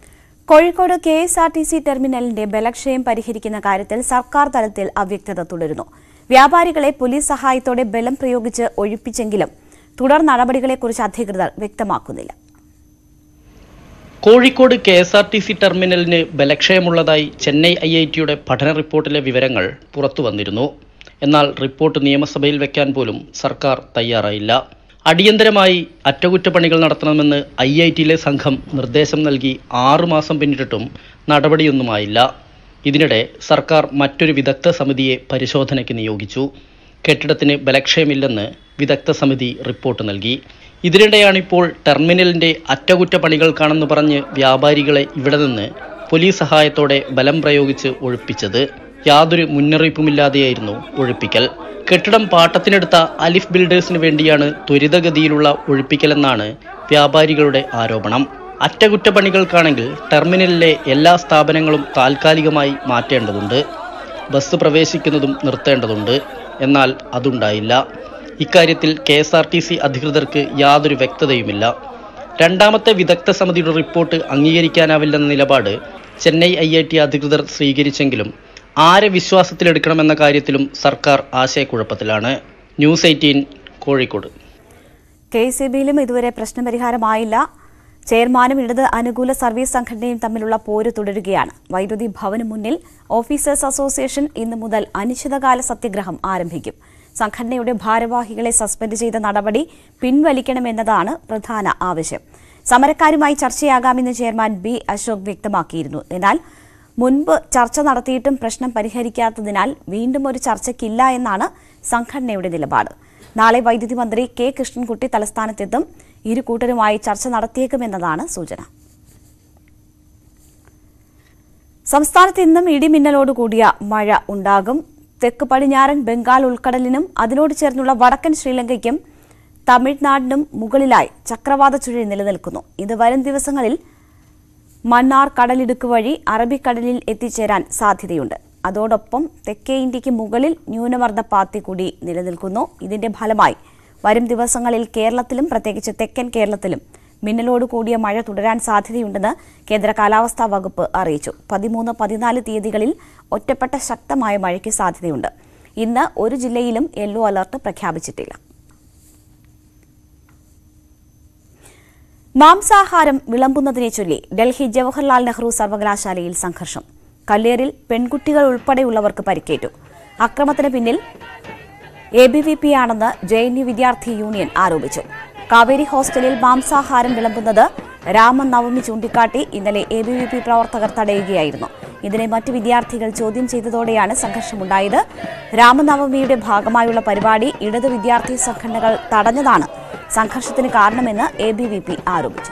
Kozhikode K S R T C ടെർമിനലിന്റെ ബലക്ഷയം പരിഹരിക്കുന്ന കാര്യത്തിൽ സർക്കാർ തലത്തിൽ അവ്യക്തത തുടരുന്നു. വ്യാപാരികളെ പോലീസ് സഹായത്തോടെ ബലം പ്രയോഗിച്ച് ഒഴിപ്പിച്ചെങ്കിലും തുടർ നടപടികളെക്കുറിച്ച് അധികൃതർ വ്യക്തമാക്കുന്നില്ല. Kozhikode K S R T C ടെർമിനലിന് ബലക്ഷയമുള്ളതായി ചെന്നൈ ഐ ഐ ടിയുടെ പഠന റിപ്പോർട്ടിലെ വിവരങ്ങൾ പുറത്തുവന്നിരുന്നു. എന്നാൽ റിപ്പോർട്ട് നിയമസഭയിൽ വെക്കാൻ പോലും സർക്കാർ തയ്യാറായില്ല. അടിയന്തരമായി അറ്റകുറ്റപ്പണികൾ നടത്തണമെന്ന് ഐ ഐ ടിയിലെ സംഘം നിർദ്ദേശം നൽകി ആറുമാസം പിന്നിട്ടിട്ടും നടപടിയൊന്നുമായില്ല. ഇതിനിടെ സർക്കാർ മറ്റൊരു വിദഗ്ധ സമിതിയെ പരിശോധനയ്ക്ക് നിയോഗിച്ചു. കെട്ടിടത്തിന് ബലക്ഷയമില്ലെന്ന് വിദഗ്ധ സമിതി റിപ്പോർട്ട് നൽകി. ഇതിനിടെയാണിപ്പോൾ ടെർമിനലിന്റെ അറ്റകുറ്റപ്പണികൾക്കാണെന്ന് പറഞ്ഞ് വ്യാപാരികളെ ഇവിടെ നിന്ന് പോലീസ് സഹായത്തോടെ ബലം പ്രയോഗിച്ച് ഒഴിപ്പിച്ചത്. യാതൊരു മുന്നറിയിപ്പുമില്ലാതെയായിരുന്നു ഒഴിപ്പിക്കൽ. കെട്ടിടം പാട്ടത്തിനെടുത്ത അലിഫ് ബിൽഡേഴ്സിന് വേണ്ടിയാണ് ത്വരിതഗതിയിലുള്ള ഒഴിപ്പിക്കലെന്നാണ് വ്യാപാരികളുടെ ആരോപണം. അറ്റകുറ്റപ്പണികൾക്കാണെങ്കിൽ ടെർമിനലിലെ എല്ലാ സ്ഥാപനങ്ങളും താൽക്കാലികമായി മാറ്റേണ്ടതുണ്ട്. ബസ് പ്രവേശിക്കുന്നതും നിർത്തേണ്ടതുണ്ട്. എന്നാൽ അതുണ്ടായില്ല. ഇക്കാര്യത്തിൽ K S R T C അധികൃതർക്ക് യാതൊരു വ്യക്തതയുമില്ല. രണ്ടാമത്തെ വിദഗ്ധ സമിതിയുടെ റിപ്പോർട്ട് അംഗീകരിക്കാനാവില്ലെന്ന നിലപാട് ചെന്നൈ ഐ ഐ ടി അധികൃതർ സ്വീകരിച്ചെങ്കിലും ആരെ വിശ്വാസത്തിലെടുക്കണമെന്ന കാര്യത്തിലും സർക്കാർ ആശയക്കുഴപ്പത്തിലാണ്. News eighteen Kozhikode. K S E ബിയിലും ഇതുവരെ പ്രശ്നപരിഹാരമായില്ല. ചെയർമാനും ഇടത് അനുകൂല സർവീസ് സംഘടനയും തമ്മിലുള്ള പോര് തുടരുകയാണ്. വൈദ്യുതി ഭവന് മുന്നിൽ ഓഫീസേഴ്സ് അസോസിയേഷൻ ഇന്നു മുതൽ അനിശ്ചിതകാല സത്യഗ്രഹം ആരംഭിക്കും. സംഘടനയുടെ ഭാരവാഹികളെ സസ്പെൻഡ് ചെയ്ത നടപടി പിൻവലിക്കണമെന്നതാണ് പ്രധാന ആവശ്യം. സമരക്കാരുമായി ചർച്ചയാകാമെന്ന് ചെയർമാൻ ബി അശോക് വ്യക്തമാക്കിയിരുന്നു. എന്നാൽ മുൻപ് ചർച്ച നടത്തിയിട്ടും പ്രശ്നം പരിഹരിക്കാത്തതിനാൽ വീണ്ടും ഒരു ചർച്ചയ്ക്കില്ല എന്നാണ് സംഘടനയുടെ നിലപാട്. നാളെ വൈദ്യുതി മന്ത്രി കെ കൃഷ്ണൻകുട്ടി തലസ്ഥാനത്തെത്തും. ഇരു കൂട്ടരുമായി ചർച്ച നടത്തിയേക്കുമെന്നതാണ് സൂചന. സംസ്ഥാനത്ത് ഇന്നും ഇടിമിന്നലോടുകൂടിയ മഴ ഉണ്ടാകും. തെക്ക് പടിഞ്ഞാറൻ ബംഗാൾ ഉൾക്കടലിനും അതിനോട് ചേർന്നുള്ള വടക്കൻ ശ്രീലങ്കയ്ക്കും തമിഴ്നാടിനും മുകളിലായി ചക്രവാത ചുഴി നിലനിൽക്കുന്നു. ഇത് വരും ദിവസങ്ങളിൽ മന്നാർ കടലിടുക്ക് വഴി അറബിക്കടലിൽ എത്തിച്ചേരാൻ സാധ്യതയുണ്ട്. അതോടൊപ്പം തെക്കേ ഇന്ത്യക്ക് മുകളിൽ ന്യൂനമർദ്ദപാത്തി കൂടി നിലനിൽക്കുന്നു. ഇതിന്റെ ഫലമായി വരും ദിവസങ്ങളിൽ കേരളത്തിലും പ്രത്യേകിച്ച് തെക്കൻ കേരളത്തിലും മിന്നലോട് കൂടിയ മഴ തുടരാൻ സാധ്യതയുണ്ടെന്ന് കേന്ദ്ര കാലാവസ്ഥാ വകുപ്പ് അറിയിച്ചു. പതിമൂന്ന് പതിനാല് തീയതികളിൽ ഒറ്റപ്പെട്ട ശക്തമായ മഴയ്ക്ക് സാധ്യതയുണ്ട്. ഇന്ന് ഒരു ജില്ലയിലും യെല്ലോ അലർട്ട് പ്രഖ്യാപിച്ചിട്ടില്ല. മാംസാഹാരം വിളമ്പുന്നതിനെ ചൊല്ലി ഡൽഹി ജവഹർലാൽ നെഹ്റു സർവകലാശാലയിൽ സംഘർഷം. കല്ലേറിൽ പെൺകുട്ടികൾ ഉൾപ്പെടെയുള്ളവർക്ക് പരിക്കേറ്റു. അക്രമത്തിന് പിന്നിൽ എ ബി വി പി ആണെന്ന് ജെ എൻ യു വിദ്യാർത്ഥി യൂണിയൻ ആരോപിച്ചു. കാവേരി ഹോസ്റ്റലിൽ മാംസാഹാരം വിളമ്പുന്നത് രാമനവമി ചൂണ്ടിക്കാട്ടി ഇന്നലെ എ ബി വി പി പ്രവർത്തകർ തടയുകയായിരുന്നു. ഇതിനെ മറ്റ് വിദ്യാർത്ഥികൾ ചോദ്യം ചെയ്തതോടെയാണ് സംഘർഷമുണ്ടായത്. രാമനവമിയുടെ ഭാഗമായുള്ള പരിപാടി ഇടത് വിദ്യാർത്ഥി സംഘടനകൾ തടഞ്ഞതാണ് സംഘർഷത്തിന് കാരണമെന്ന് എ ബി വി പി ആരോപിച്ചു.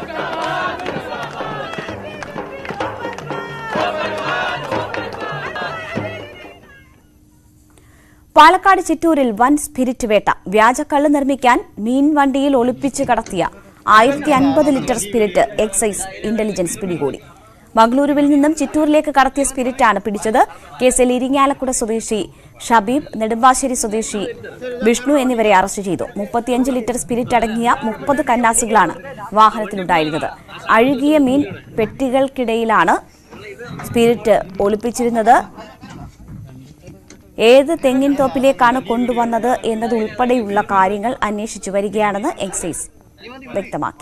പാലക്കാട് ചിറ്റൂരിൽ വൻ സ്പിരിറ്റ് വേട്ട. വ്യാജക്കള്ള് നിർമ്മിക്കാൻ മീൻ വണ്ടിയിൽ ഒളിപ്പിച്ച് കടത്തിയ ആയിരത്തി അൻപത് ലിറ്റർ സ്പിരിറ്റ് എക്സൈസ് ഇന്റലിജൻസ് പിടികൂടി. മംഗളൂരുവിൽ നിന്നും ചിറ്റൂരിലേക്ക് കടത്തിയ സ്പിരിറ്റാണ് പിടിച്ചത്. കേസിൽ ഇരിങ്ങാലക്കുട സ്വദേശി ഷബീബ്, നെടുമ്പാശ്ശേരി സ്വദേശി വിഷ്ണു എന്നിവരെ അറസ്റ്റ് ചെയ്തു. മുപ്പത്തിയഞ്ച് ലിറ്റർ സ്പിരിറ്റ് അടങ്ങിയ മുപ്പത് കന്നാസുകളാണ് വാഹനത്തിലുണ്ടായിരുന്നത്. അഴുകിയ മീൻ പെട്ടികൾക്കിടയിലാണ് സ്പിരിറ്റ് ഒളിപ്പിച്ചിരുന്നത്. ഏത് തെങ്ങിൻ തോപ്പിലേക്കാണ് കൊണ്ടുവന്നത് എന്നതുൾപ്പെടെയുള്ള കാര്യങ്ങൾ അന്വേഷിച്ചു വരികയാണെന്ന് എക്സൈസ് വ്യക്തമാക്കി.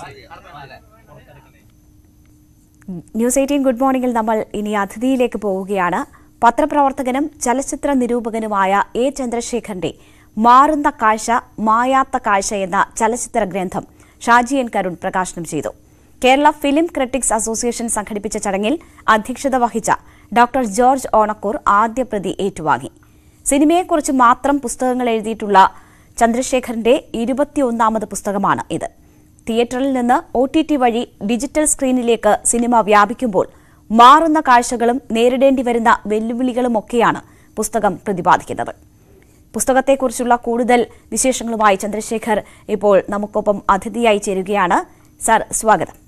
ന്യൂസ് എയ്റ്റീൻ ഗുഡ് മോർണിംഗിൽ നമ്മൾ ഇനി അതിഥിയിലേക്ക് പോവുകയാണ്. പത്രപ്രവർത്തകനും ചലച്ചിത്ര നിരൂപകനുമായ എ ചന്ദ്രശേഖരന്റെ മാറുന്ന കാഴ്ച മായാത്ത കാഴ്ച എന്ന ചലച്ചിത്ര ഗ്രന്ഥം ഷാജി എൻ കരുൺ പ്രകാശനം ചെയ്തു. കേരള ഫിലിം ക്രിട്ടിക്സ് അസോസിയേഷൻ സംഘടിപ്പിച്ച ചടങ്ങിൽ അധ്യക്ഷത വഹിച്ച ഡോക്ടർ ജോർജ് ഓണക്കൂർ ആദ്യ പ്രതി ഏറ്റുവാങ്ങി. സിനിമയെക്കുറിച്ച് മാത്രം പുസ്തകങ്ങൾ എഴുതിയിട്ടുള്ള ചന്ദ്രശേഖരന്റെ ഇരുപത്തിയൊന്നാമത് പുസ്തകമാണ് ഇത്. തിയേറ്ററിൽ നിന്ന് ഒ ടി ടി വഴി ഡിജിറ്റൽ സ്ക്രീനിലേക്ക് സിനിമ വ്യാപിക്കുമ്പോൾ മാറുന്ന കാഴ്ചകളും നേരിടേണ്ടി വരുന്ന വെല്ലുവിളികളുമൊക്കെയാണ് പുസ്തകം പ്രതിപാദിക്കുന്നത്. പുസ്തകത്തെക്കുറിച്ചുള്ള കൂടുതൽ വിശേഷങ്ങളുമായി ചന്ദ്രശേഖർ ഇപ്പോൾ നമുക്കൊപ്പം അതിഥിയായി ചേരുകയാണ്. സർ, സ്വാഗതം.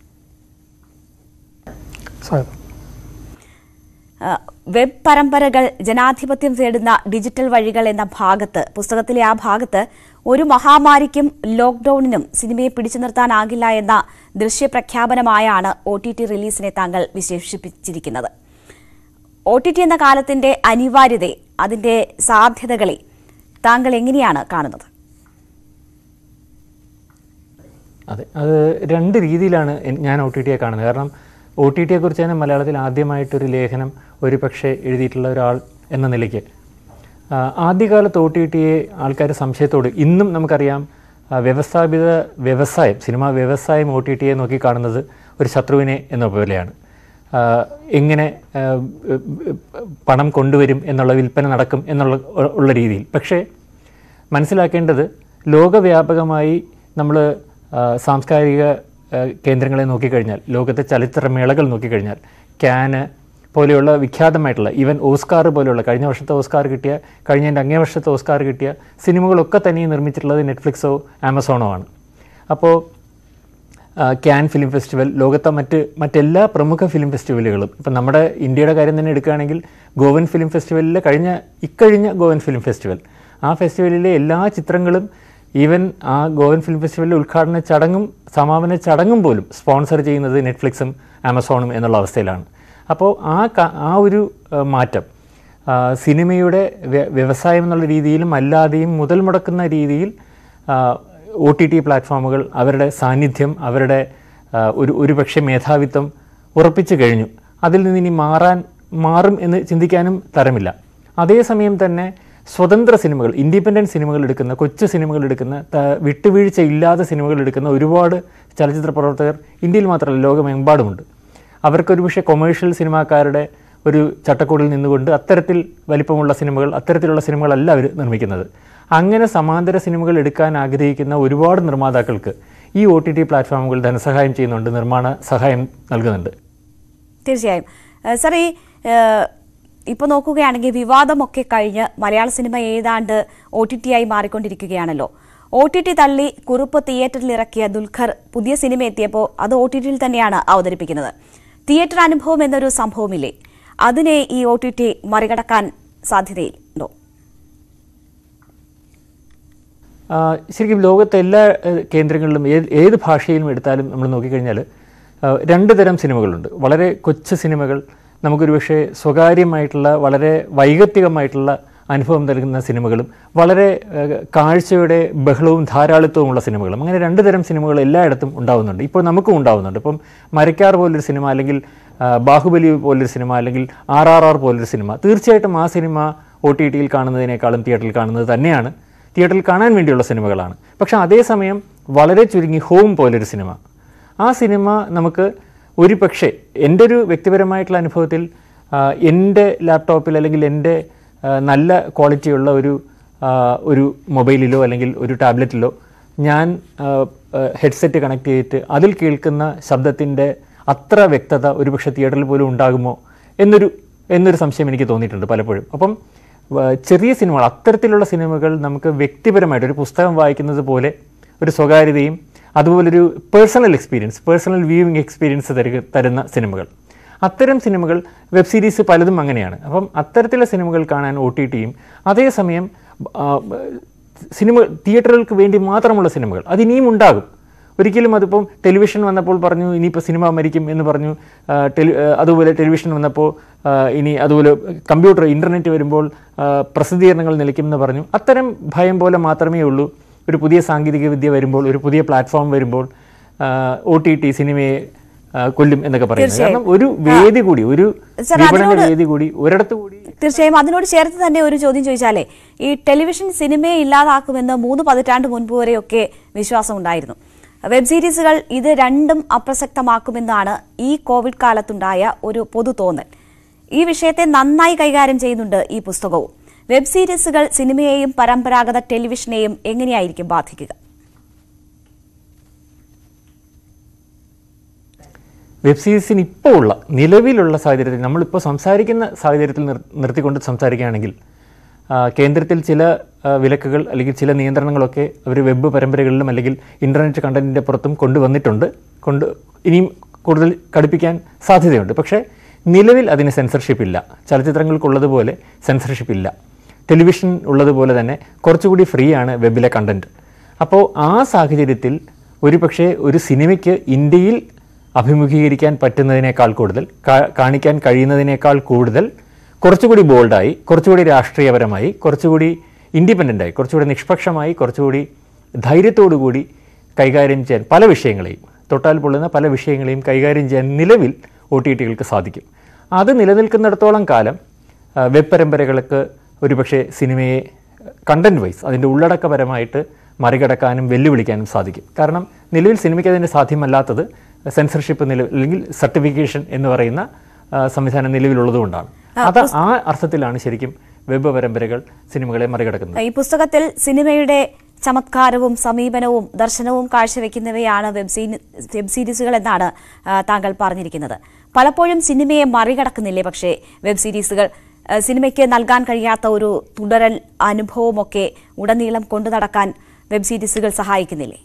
വെബ് പരമ്പരകൾ ജനാധിപത്യം തേടുന്ന ഡിജിറ്റൽ വഴികൾ എന്ന ഭാഗത്ത്, പുസ്തകത്തിലെ ആ ഭാഗത്ത് ഒരു മഹാമാരിക്കും ലോക്ക്ഡൌണിനും സിനിമയെ പിടിച്ചു നിർത്താനാകില്ല എന്ന ദൃശ്യപ്രഖ്യാപനമായാണ് ഒ ടി ടി റിലീസിനെ താങ്കൾ വിശേഷിപ്പിച്ചിരിക്കുന്നത്. ഒ ടി ടി എന്ന കാലത്തിന്റെ അനിവാര്യതയെ, അതിന്റെ സാധ്യതകളെ താങ്കൾ എങ്ങനെയാണ് കാണുന്നത്? അതെ, അത് രണ്ട് രീതിയിലാണ് ഞാൻ ഒ ടി ടിയെ കാണുന്നത്. കാരണം ഒ ടി ടിയെ കുറിച്ച് തന്നെ മലയാളത്തിൽ ആദ്യമായിട്ടൊരു ലേഖനം ഒരു പക്ഷേ എഴുതിയിട്ടുള്ള ഒരാൾ എന്ന നിലയ്ക്ക് ആദ്യകാലത്ത് ഒ ടി ടിയെ ആൾക്കാർ സംശയത്തോട്, ഇന്നും നമുക്കറിയാം വ്യവസ്ഥാപിത വ്യവസായം, സിനിമാ വ്യവസായം ഒ ടി ടിയെ നോക്കിക്കാണുന്നത് ഒരു ശത്രുവിനെ എന്ന പോലെയാണ്. എങ്ങനെ പണം കൊണ്ടുവരും എന്നുള്ള, വിൽപ്പന നടക്കും എന്നുള്ള ഉള്ള രീതിയിൽ. പക്ഷേ മനസ്സിലാക്കേണ്ടത്, ലോകവ്യാപകമായി നമ്മൾ സാംസ്കാരിക കേന്ദ്രങ്ങളെ നോക്കിക്കഴിഞ്ഞാൽ, ലോകത്തെ ചലച്ചിത്രമേളകൾ നോക്കിക്കഴിഞ്ഞാൽ, ക്യാന് പോലെയുള്ള വിഖ്യാതമായിട്ടുള്ള, ഈവൻ ഓസ്കാർ പോലെയുള്ള, കഴിഞ്ഞ വർഷത്തെ ഓസ്കാർ കിട്ടിയ, കഴിഞ്ഞതിൻ്റെ അങ്ങേ വർഷത്തെ ഓസ്കാർ കിട്ടിയ സിനിമകളൊക്കെ തന്നെ നിർമ്മിച്ചിട്ടുള്ളത് നെറ്റ്ഫ്ലിക്സോ ആമസോണോ ആണ്. അപ്പോൾ ക്യാൻ ഫിലിം ഫെസ്റ്റിവൽ, ലോകത്തെ മറ്റ് മറ്റെല്ലാ പ്രമുഖ ഫിലിം ഫെസ്റ്റിവലുകളും, ഇപ്പം നമ്മുടെ ഇന്ത്യയുടെ കാര്യം തന്നെ എടുക്കുകയാണെങ്കിൽ ഗോവൻ ഫിലിം ഫെസ്റ്റിവലിലെ കഴിഞ്ഞ ഇക്കഴിഞ്ഞ ഗോവൻ ഫിലിം ഫെസ്റ്റിവൽ, ആ ഫെസ്റ്റിവലിലെ എല്ലാ ചിത്രങ്ങളും, ഈവൻ ആ ഗോവൻ ഫിലിം ഫെസ്റ്റിവലിലെ ഉദ്ഘാടന ചടങ്ങും സമാപന ചടങ്ങും പോലും സ്പോൺസർ ചെയ്യുന്നത് നെറ്റ്ഫ്ലിക്സും ആമസോണും എന്നുള്ള അവസ്ഥയിലാണ്. അപ്പോൾ ആ ആ ഒരു മാറ്റം സിനിമയുടെ വ്യവസായം എന്നുള്ള രീതിയിലും അല്ലാതെയും മുതൽ മുടക്കുന്ന രീതിയിൽ ഒ ടി ടി പ്ലാറ്റ്ഫോമുകൾ അവരുടെ സാന്നിധ്യം, അവരുടെ ഒരു ഒരു പക്ഷേ മേധാവിത്വം ഉറപ്പിച്ചു കഴിഞ്ഞു. അതിൽ നിന്ന് ഇനി മാറാൻ മാറും എന്ന് ചിന്തിക്കാനും തരമില്ല. അതേസമയം തന്നെ സ്വതന്ത്ര സിനിമകൾ, ഇൻഡിപെൻഡൻറ്റ് സിനിമകൾ എടുക്കുന്ന, കൊച്ചു സിനിമകൾ എടുക്കുന്ന, വിട്ടുവീഴ്ച ഇല്ലാതെ സിനിമകൾ എടുക്കുന്ന ഒരുപാട് ചലച്ചിത്ര പ്രവർത്തകർ ഇന്ത്യയിൽ മാത്രമല്ല ലോകമെമ്പാടുമുണ്ട്. അവർക്കൊരു പക്ഷേ കൊമേഴ്ഷ്യൽ സിനിമാക്കാരുടെ ഒരു ചട്ടക്കൂടിൽ നിന്നുകൊണ്ട് അത്തരത്തിൽ വലിപ്പമുള്ള സിനിമകൾ, അത്തരത്തിലുള്ള സിനിമകളല്ല അവർ നിർമ്മിക്കുന്നത്. അങ്ങനെ സമാന്തര സിനിമകൾ എടുക്കാൻ ആഗ്രഹിക്കുന്ന ഒരുപാട് നിർമ്മാതാക്കൾക്ക് ഈ ഒ ടി ടി പ്ലാറ്റ്ഫോമുകൾ ധനസഹായം ചെയ്യുന്നുണ്ട്, നിർമ്മാണ സഹായം നൽകുന്നുണ്ട്. തീർച്ചയായും സർ, ഈ ഇപ്പോൾ നോക്കുകയാണെങ്കിൽ വിവാദമൊക്കെ കഴിഞ്ഞ് മലയാള സിനിമ ഏതാണ്ട് ഒ ടി ടി ആയി മാറിക്കൊണ്ടിരിക്കുകയാണല്ലോ. ഒ ടി ടി തള്ളി കുറുപ്പ് തിയേറ്ററിൽ ഇറക്കിയ ദുൽഖർ പുതിയ സിനിമ എത്തിയപ്പോൾ അത് ഒ ടി ടിയിൽ തന്നെയാണ് അവതരിപ്പിക്കുന്നത്. തിയേറ്റർ അനുഭവം എന്നൊരു സംഭവമില്ലേ, അതിനെ ഈ ഒ ടി ടി മറികടക്കാൻ സാധ്യതയുണ്ടോ? ശരിക്കും ലോകത്തെ എല്ലാ കേന്ദ്രങ്ങളിലും ഏത് ഏത് ഭാഷയിലും എടുത്താലും നമ്മൾ നോക്കിക്കഴിഞ്ഞാൽ രണ്ട് തരം സിനിമകളുണ്ട്. വളരെ കൊച്ചു സിനിമകൾ, നമുക്കൊരു പക്ഷേ സ്വകാര്യമായിട്ടുള്ള വളരെ വൈയക്തികമായിട്ടുള്ള അനുഭവം നൽകുന്ന സിനിമകളും, വളരെ കാഴ്ചയുടെ ബഹളവും ധാരാളിത്വമുള്ള സിനിമകളും. അങ്ങനെ രണ്ട് തരം സിനിമകൾ എല്ലായിടത്തും ഉണ്ടാകുന്നുണ്ട്. ഇപ്പോൾ നമുക്കും ഉണ്ടാകുന്നുണ്ട്. ഇപ്പം മരക്കാർ പോലൊരു സിനിമ, അല്ലെങ്കിൽ ബാഹുബലി പോലൊരു സിനിമ, അല്ലെങ്കിൽ ആർ ആർ ആർ പോലൊരു സിനിമ, തീർച്ചയായിട്ടും ആ സിനിമ ഒ ടി ടിയിൽ കാണുന്നതിനേക്കാളും തിയേറ്ററിൽ കാണുന്നത് തന്നെയാണ്, തിയേറ്ററിൽ കാണാൻ വേണ്ടിയുള്ള സിനിമകളാണ്. പക്ഷേ അതേസമയം വളരെ ചുരുങ്ങി ഹോം പോലൊരു സിനിമ, ആ സിനിമ നമുക്ക് ഒരു പക്ഷേ എൻ്റെ ഒരു വ്യക്തിപരമായിട്ടുള്ള അനുഭവത്തിൽ എൻ്റെ ലാപ്ടോപ്പിൽ അല്ലെങ്കിൽ എൻ്റെ നല്ല ക്വാളിറ്റിയുള്ള ഒരു ഒരു മൊബൈലിലോ അല്ലെങ്കിൽ ഒരു ടാബ്ലറ്റിലോ ഞാൻ ഹെഡ്സെറ്റ് കണക്ട് ചെയ്തിട്ട് അതിൽ കേൾക്കുന്ന ശബ്ദത്തിൻ്റെ അത്ര വ്യക്തത ഒരു പക്ഷേ തിയേറ്ററിൽ പോലും ഉണ്ടാകുമോ എന്നൊരു എന്നൊരു സംശയം എനിക്ക് തോന്നിയിട്ടുണ്ട് പലപ്പോഴും. അപ്പം ചെറിയ സിനിമകൾ, അത്തരത്തിലുള്ള സിനിമകൾ നമുക്ക് വ്യക്തിപരമായിട്ട് ഒരു പുസ്തകം വായിക്കുന്നത് പോലെ ഒരു സ്വകാര്യതയും അതുപോലൊരു personal experience, personal viewing experience തരുക തരുന്ന സിനിമകൾ, അത്തരം സിനിമകൾ, വെബ് സീരീസ് പലതും അങ്ങനെയാണ്. അപ്പം അത്തരത്തിലുള്ള സിനിമകൾ കാണാൻ ഒ ടി ടിയും, അതേസമയം സിനിമ തിയേറ്ററുകൾക്ക് വേണ്ടി മാത്രമുള്ള സിനിമകൾ അതിനിയും ഉണ്ടാകും. ഒരിക്കലും അതിപ്പം ടെലിവിഷൻ വന്നപ്പോൾ പറഞ്ഞു ഇനിയിപ്പോൾ സിനിമ മരിക്കും എന്ന് പറഞ്ഞു, ടെലി അതുപോലെ ടെലിവിഷൻ വന്നപ്പോൾ ഇനി അതുപോലെ കമ്പ്യൂട്ടർ ഇൻ്റർനെറ്റ് വരുമ്പോൾ പ്രസിദ്ധീകരണങ്ങൾ നിലയ്ക്കുമെന്ന് പറഞ്ഞു. അത്തരം ഭയം പോലെ മാത്രമേ ഉള്ളൂ ഒരു പുതിയ സാങ്കേതിക വിദ്യ വരുമ്പോൾ, ഒരു പുതിയ പ്ലാറ്റ്ഫോം വരുമ്പോൾ ഒ ടി ടി സിനിമയെ കൊല്ലും എന്നൊക്കെ പറയുന്നത്. കാരണം ഒരു വേദി കൂടി, ഒരു വിപണന വേദി കൂടി ഒരിടത്ത് കൂടി. തീർച്ചയായും അതിനോട് ചേർത്ത് തന്നെ ഒരു ചോദ്യം ചോദിച്ചാലേ, ഈ ടെലിവിഷൻ സിനിമയെ ഇല്ലാതാക്കുമെന്ന് മൂന്ന് പതിറ്റാണ്ട് മുൻപ് വരെയൊക്കെ വിശ്വാസം ഉണ്ടായിരുന്നു. വെബ് സീരീസുകൾ ഇത് രണ്ടും അപ്രസക്തമാക്കുമെന്നാണ് ഈ കോവിഡ് കാലത്തുണ്ടായ ഒരു പൊതു തോന്നൽ. ഈ വിഷയത്തെ നന്നായി കൈകാര്യം ചെയ്യുന്നുണ്ട് ഈ പുസ്തകവും. വെബ് സീരീസുകൾ സിനിമയെയും പരമ്പരാഗത ടെലിവിഷനെയും എങ്ങനെയായിരിക്കും ബാധിക്കുക? വെബ് സീരീസിന് ഇപ്പോൾ ഉള്ള നിലവിലുള്ള സാഹചര്യത്തിൽ, നമ്മളിപ്പോൾ സംസാരിക്കുന്ന സാഹചര്യത്തിൽ നിർത്തിക്കൊണ്ട് സംസാരിക്കുകയാണെങ്കിൽ കേന്ദ്രത്തിൽ ചില വിലക്കുകൾ അല്ലെങ്കിൽ ചില നിയന്ത്രണങ്ങളൊക്കെ അവർ വെബ് പരമ്പരകളിലും അല്ലെങ്കിൽ ഇൻ്റർനെറ്റ് കണ്ടൻറ്റിൻ്റെ പുറത്തും കൊണ്ടുവന്നിട്ടുണ്ട്, കൊണ്ട് ഇനിയും കൂടുതൽ കടുപ്പിക്കാൻ സാധ്യതയുണ്ട്. പക്ഷേ നിലവിൽ അതിന് സെൻസർഷിപ്പ് ഇല്ല. ചലച്ചിത്രങ്ങൾക്കുള്ളതുപോലെ സെൻസർഷിപ്പ് ഇല്ല. ടെലിവിഷൻ ഉള്ളതുപോലെ തന്നെ കുറച്ചുകൂടി ഫ്രീ ആണ് വെബിലെ കണ്ടൻറ്റ്. അപ്പോൾ ആ സാഹചര്യത്തിൽ ഒരുപക്ഷെ ഒരു സിനിമയ്ക്ക് ഇന്ത്യയിൽ അഭിമുഖീകരിക്കാൻ പറ്റുന്നതിനേക്കാൾ കൂടുതൽ, കാണിക്കാൻ കഴിയുന്നതിനേക്കാൾ കൂടുതൽ കുറച്ചുകൂടി ബോൾഡായി, കുറച്ചുകൂടി രാഷ്ട്രീയപരമായി, കുറച്ചുകൂടി ഇൻഡിപെൻഡൻ്റായി, കുറച്ചുകൂടി നിഷ്പക്ഷമായി, കുറച്ചുകൂടി ധൈര്യത്തോടു കൂടി കൈകാര്യം ചെയ്യാൻ പല വിഷയങ്ങളെയും, തൊട്ടാൽ പൊള്ളുന്ന പല വിഷയങ്ങളെയും കൈകാര്യം ചെയ്യാൻ നിലവിൽ ഒ ടി ടികൾക്ക് സാധിക്കും. അത് നിലനിൽക്കുന്നിടത്തോളം കാലം വെബ് പരമ്പരകൾക്ക് ഒരുപക്ഷെ സിനിമയെ കണ്ടൻറ് വൈസ് അതിൻ്റെ ഉള്ളടക്കപരമായിട്ട് മറികടക്കാനും വെല്ലുവിളിക്കാനും സാധിക്കും. കാരണം നിലവിൽ സിനിമയ്ക്ക് അതിൻ്റെ സാധ്യമല്ലാത്തത് സെൻസർഷിപ്പ് നില അല്ലെങ്കിൽ സർട്ടിഫിക്കേഷൻ എന്ന് പറയുന്ന സംവിധാനം നിലവിലുള്ളതുകൊണ്ടാണ്. അത് ആ അർത്ഥത്തിലാണ് ശരിക്കും വെബ് പരമ്പരകൾ സിനിമകളെ മറികടക്കുന്നത്. ഈ പുസ്തകത്തിൽ സിനിമയുടെ ചമത്കാരവും സമീപനവും ദർശനവും കാഴ്ചവെക്കുന്നവയാണ് വെബ് സീ വെബ് സീരീസുകൾ എന്നാണ് താങ്കൾ പറഞ്ഞിരിക്കുന്നത്. പലപ്പോഴും സിനിമയെ മറികടക്കുന്നില്ലേ പക്ഷേ വെബ് സീരീസുകൾ? സിനിമയ്ക്ക് നൽകാൻ കഴിയാത്ത ഒരു തുടരൽ അനുഭവമൊക്കെ ഉടനീളം കൊണ്ടു നടക്കാൻ വെബ് സീരീസുകൾ സഹായിക്കുന്നില്ലേ?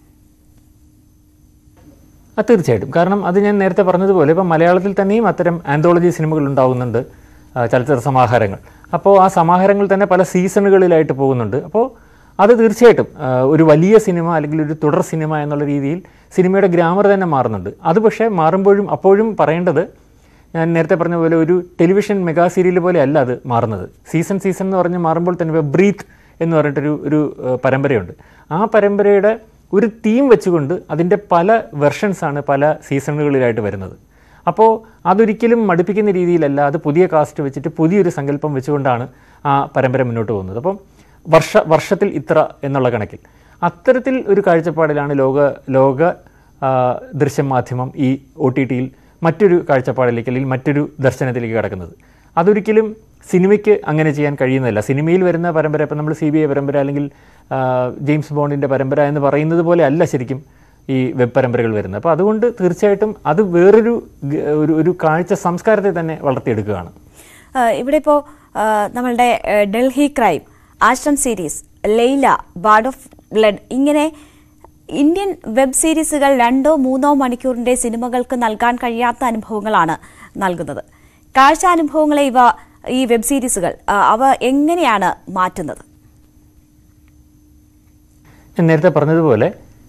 അത് തീർച്ചയായിട്ടും. കാരണം അത് ഞാൻ നേരത്തെ പറഞ്ഞതുപോലെ ഇപ്പം മലയാളത്തിൽ തന്നെയും അത്തരം ആന്തോളജി സിനിമകൾ ഉണ്ടാകുന്നുണ്ട്, ചലച്ചിത്ര സമാഹാരങ്ങൾ. അപ്പോൾ ആ സമാഹാരങ്ങൾ തന്നെ പല സീസണുകളിലായിട്ട് പോകുന്നുണ്ട്. അപ്പോൾ അത് തീർച്ചയായിട്ടും ഒരു വലിയ സിനിമ അല്ലെങ്കിൽ ഒരു തുടർ സിനിമ എന്നുള്ള രീതിയിൽ സിനിമയുടെ ഗ്രാമർ തന്നെ മാറുന്നുണ്ട്. അത് പക്ഷേ മാറുമ്പോഴും അപ്പോഴും പറയേണ്ടത്, ഞാൻ നേരത്തെ പറഞ്ഞ പോലെ ഒരു ടെലിവിഷൻ മെഗാ സീരിയൽ പോലെ അല്ല അത് മാറുന്നത്. സീസൺ സീസൺ എന്ന് പറഞ്ഞ് മാറുമ്പോൾ തന്നെ ഇപ്പോൾ ബ്രീത്ത് എന്ന് പറഞ്ഞിട്ടൊരു ഒരു പരമ്പരയുണ്ട്. ആ പരമ്പരയുടെ ഒരു തീം വെച്ചുകൊണ്ട് അതിൻ്റെ പല വെർഷൻസാണ് പല സീസണുകളിലായിട്ട് വരുന്നത്. അപ്പോൾ അതൊരിക്കലും മടുപ്പിക്കുന്ന രീതിയിലല്ല, അത് പുതിയ കാസ്റ്റ് വെച്ചിട്ട് പുതിയൊരു സങ്കല്പം വെച്ചുകൊണ്ടാണ് ആ പരമ്പര മുന്നോട്ട് പോകുന്നത്. അപ്പം വർഷ വർഷത്തിൽ ഇത്ര എന്നുള്ള കണക്കിൽ അത്തരത്തിൽ ഒരു കാഴ്ചപ്പാടിലാണ് ലോക ലോക ദൃശ്യ മാധ്യമം ഈ ഒ ടി ടിയിൽ മറ്റൊരു കാഴ്ചപ്പാടിലേക്ക് അല്ലെങ്കിൽ മറ്റൊരു ദർശനത്തിലേക്ക് കടക്കുന്നത്. അതൊരിക്കലും സിനിമയ്ക്ക് അങ്ങനെ ചെയ്യാൻ കഴിയുന്നതല്ല. സിനിമയിൽ വരുന്ന പരമ്പര, ഇപ്പം നമ്മൾ സി ബി ഐ പരമ്പര അല്ലെങ്കിൽ ജെയിംസ് ബോണ്ടിൻ്റെ പരമ്പര എന്ന് പറയുന്നത് പോലെ അല്ല ശരിക്കും ഈ വെബ് പരമ്പരകൾ വരുന്നത്. അപ്പോൾ അതുകൊണ്ട് തീർച്ചയായിട്ടും അത് വേറൊരു ഒരു ഒരു കാഴ്ച സംസ്കാരത്തെ തന്നെ വളർത്തിയെടുക്കുകയാണ്. ഇവിടെ ഇപ്പോൾ നമ്മളുടെ Delhi crime, Aashram series, Leila, bard of blood, ഇങ്ങനെ ഇന്ത്യൻ വെബ് സീരീസുകൾ രണ്ടോ മൂന്നോ മണിക്കൂറിന്റെ സിനിമകൾക്ക് നൽകാൻ കഴിയാത്ത അനുഭവങ്ങളാണ് നൽകുന്നത്. കാഴ്ച അനുഭവങ്ങളെ ഇവ ഈ വെബ് സീരീസുകൾ അവ എങ്ങനെയാണ് മാറ്റുന്നത്? ഞാൻ നേരത്തെ പറഞ്ഞതുപോലെ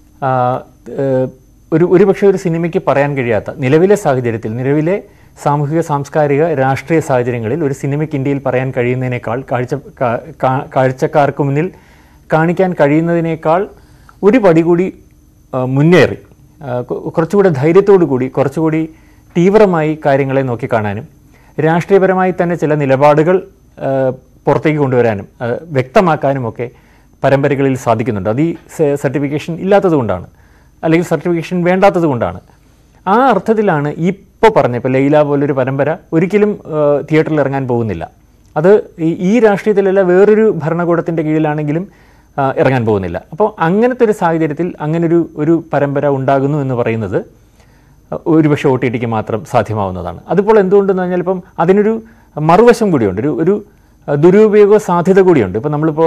ഒരു ഒരുപക്ഷെ ഒരു സിനിമയ്ക്ക് പറയാൻ കഴിയാത്ത നിലവിലെ സാഹചര്യത്തിൽ, നിലവിലെ സാമൂഹിക സാംസ്കാരിക രാഷ്ട്രീയ സാഹചര്യങ്ങളിൽ ഒരു സിനിമയ്ക്ക് ഇന്ത്യയിൽ പറയാൻ കഴിയുന്നതിനേക്കാൾ, കാഴ്ച കാഴ്ചക്കാർക്ക് മുന്നിൽ കാണിക്കാൻ കഴിയുന്നതിനേക്കാൾ ഒരു പടി കൂടി മുന്നേറി കുറച്ചുകൂടി ധൈര്യത്തോടു കൂടി കുറച്ചുകൂടി തീവ്രമായി കാര്യങ്ങളെ നോക്കിക്കാണാനും രാഷ്ട്രീയപരമായി തന്നെ ചില നിലപാടുകൾ പുറത്തേക്ക് കൊണ്ടുവരാനും വ്യക്തമാക്കാനുമൊക്കെ പരമ്പരകളിൽ സാധിക്കുന്നുണ്ട്. അത് ഈ സർട്ടിഫിക്കേഷൻ ഇല്ലാത്തത് കൊണ്ടാണ്, അല്ലെങ്കിൽ സർട്ടിഫിക്കേഷൻ വേണ്ടാത്തത് കൊണ്ടാണ്. ആ അർത്ഥത്തിലാണ് ഇപ്പോൾ പറഞ്ഞ ഇപ്പോൾ ലൈല പോലൊരു പരമ്പര ഒരിക്കലും തിയേറ്ററിൽ ഇറങ്ങാൻ പോകുന്നില്ല. അത് ഈ രാഷ്ട്രീയത്തിലല്ല, വേറൊരു ഭരണകൂടത്തിൻ്റെ കീഴിലാണെങ്കിലും ഇറങ്ങാൻ പോകുന്നില്ല. അപ്പോൾ അങ്ങനത്തെ ഒരു സാഹചര്യത്തിൽ അങ്ങനൊരു ഒരു പരമ്പര ഉണ്ടാകുന്നു എന്ന് പറയുന്നത് ഒരുപക്ഷെ ഒ ടി ടിക്ക് മാത്രം സാധ്യമാവുന്നതാണ്. അതിപ്പോൾ എന്തുകൊണ്ടെന്ന് പറഞ്ഞാൽ ഇപ്പം അതിനൊരു മറുവശം കൂടിയുണ്ട്, ഒരു ഒരു ദുരുപയോഗ സാധ്യത കൂടിയുണ്ട്. ഇപ്പം നമ്മളിപ്പോൾ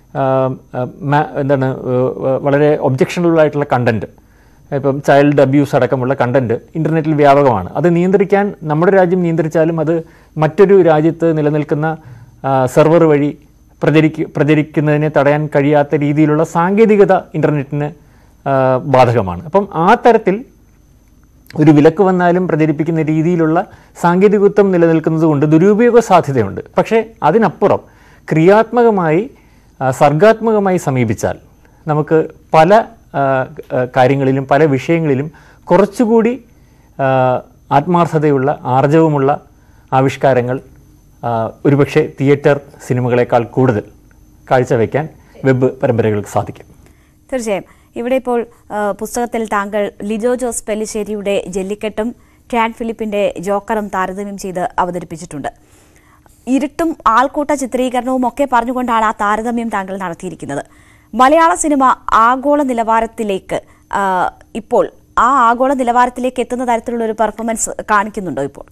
എന്താണ് വളരെ ഒബ്ജക്ഷണബിൾ ആയിട്ടുള്ള കണ്ടൻറ്റ്, ഇപ്പം ചൈൽഡ് അബ്യൂസ് അടക്കമുള്ള കണ്ടൻറ്റ് ഇൻ്റർനെറ്റിൽ വ്യാപകമാണ്. അത് നിയന്ത്രിക്കാൻ നമ്മുടെ രാജ്യം നിയന്ത്രിച്ചാലും അത് മറ്റൊരു രാജ്യത്ത് നിലനിൽക്കുന്ന സെർവർ വഴി പ്രചരിക്ക പ്രചരിക്കുന്നതിനെ തടയാൻ കഴിയാത്ത രീതിയിലുള്ള സാങ്കേതികത ഇൻ്റർനെറ്റിന് ബാധകമാണ്. അപ്പം ആ തരത്തിൽ ഒരു വിലക്ക് വന്നാലും പ്രചരിപ്പിക്കുന്ന രീതിയിലുള്ള സാങ്കേതികത്വം നിലനിൽക്കുന്നത് കൊണ്ട് ദുരുപയോഗ സാധ്യതയുണ്ട്. പക്ഷേ അതിനപ്പുറം ക്രിയാത്മകമായി സർഗാത്മകമായി സമീപിച്ചാൽ നമുക്ക് പല കാര്യങ്ങളിലും പല വിഷയങ്ങളിലും കുറച്ചുകൂടി ആത്മാർത്ഥതയുള്ള ആർജവമുള്ള ആവിഷ്കാരങ്ങൾ ഒരുപക്ഷെ തിയേറ്റർ സിനിമകളെക്കാൾ കൂടുതൽ കാഴ്ചവെക്കാൻ വെബ് പരമ്പരകൾക്ക് സാധിക്കും. തീർച്ചയായും. ഇവിടെ ഇപ്പോൾ പുസ്തകത്തിൽ താങ്കൾ ലിജോ ജോസ് പെല്ലിശ്ശേരിയുടെ ജല്ലിക്കെട്ടും ടാൻ ഫിലിപ്പിന്റെ ജോക്കറും താരതമ്യം ചെയ്ത് അവതരിപ്പിച്ചിട്ടുണ്ട്. ഇരുട്ടും ആൾക്കൂട്ട ചിത്രീകരണവും ഒക്കെ പറഞ്ഞുകൊണ്ടാണ് ആ താരതമ്യം താങ്കൾ നടത്തിയിരിക്കുന്നത്. മലയാള സിനിമ ആഗോള നിലവാരത്തിലേക്ക് ഇപ്പോൾ ആ ആഗോള നിലവാരത്തിലേക്ക് എത്തുന്ന തരത്തിലുള്ള ഒരു പെർഫോമൻസ് കാണിക്കുന്നുണ്ടോ ഇപ്പോൾ?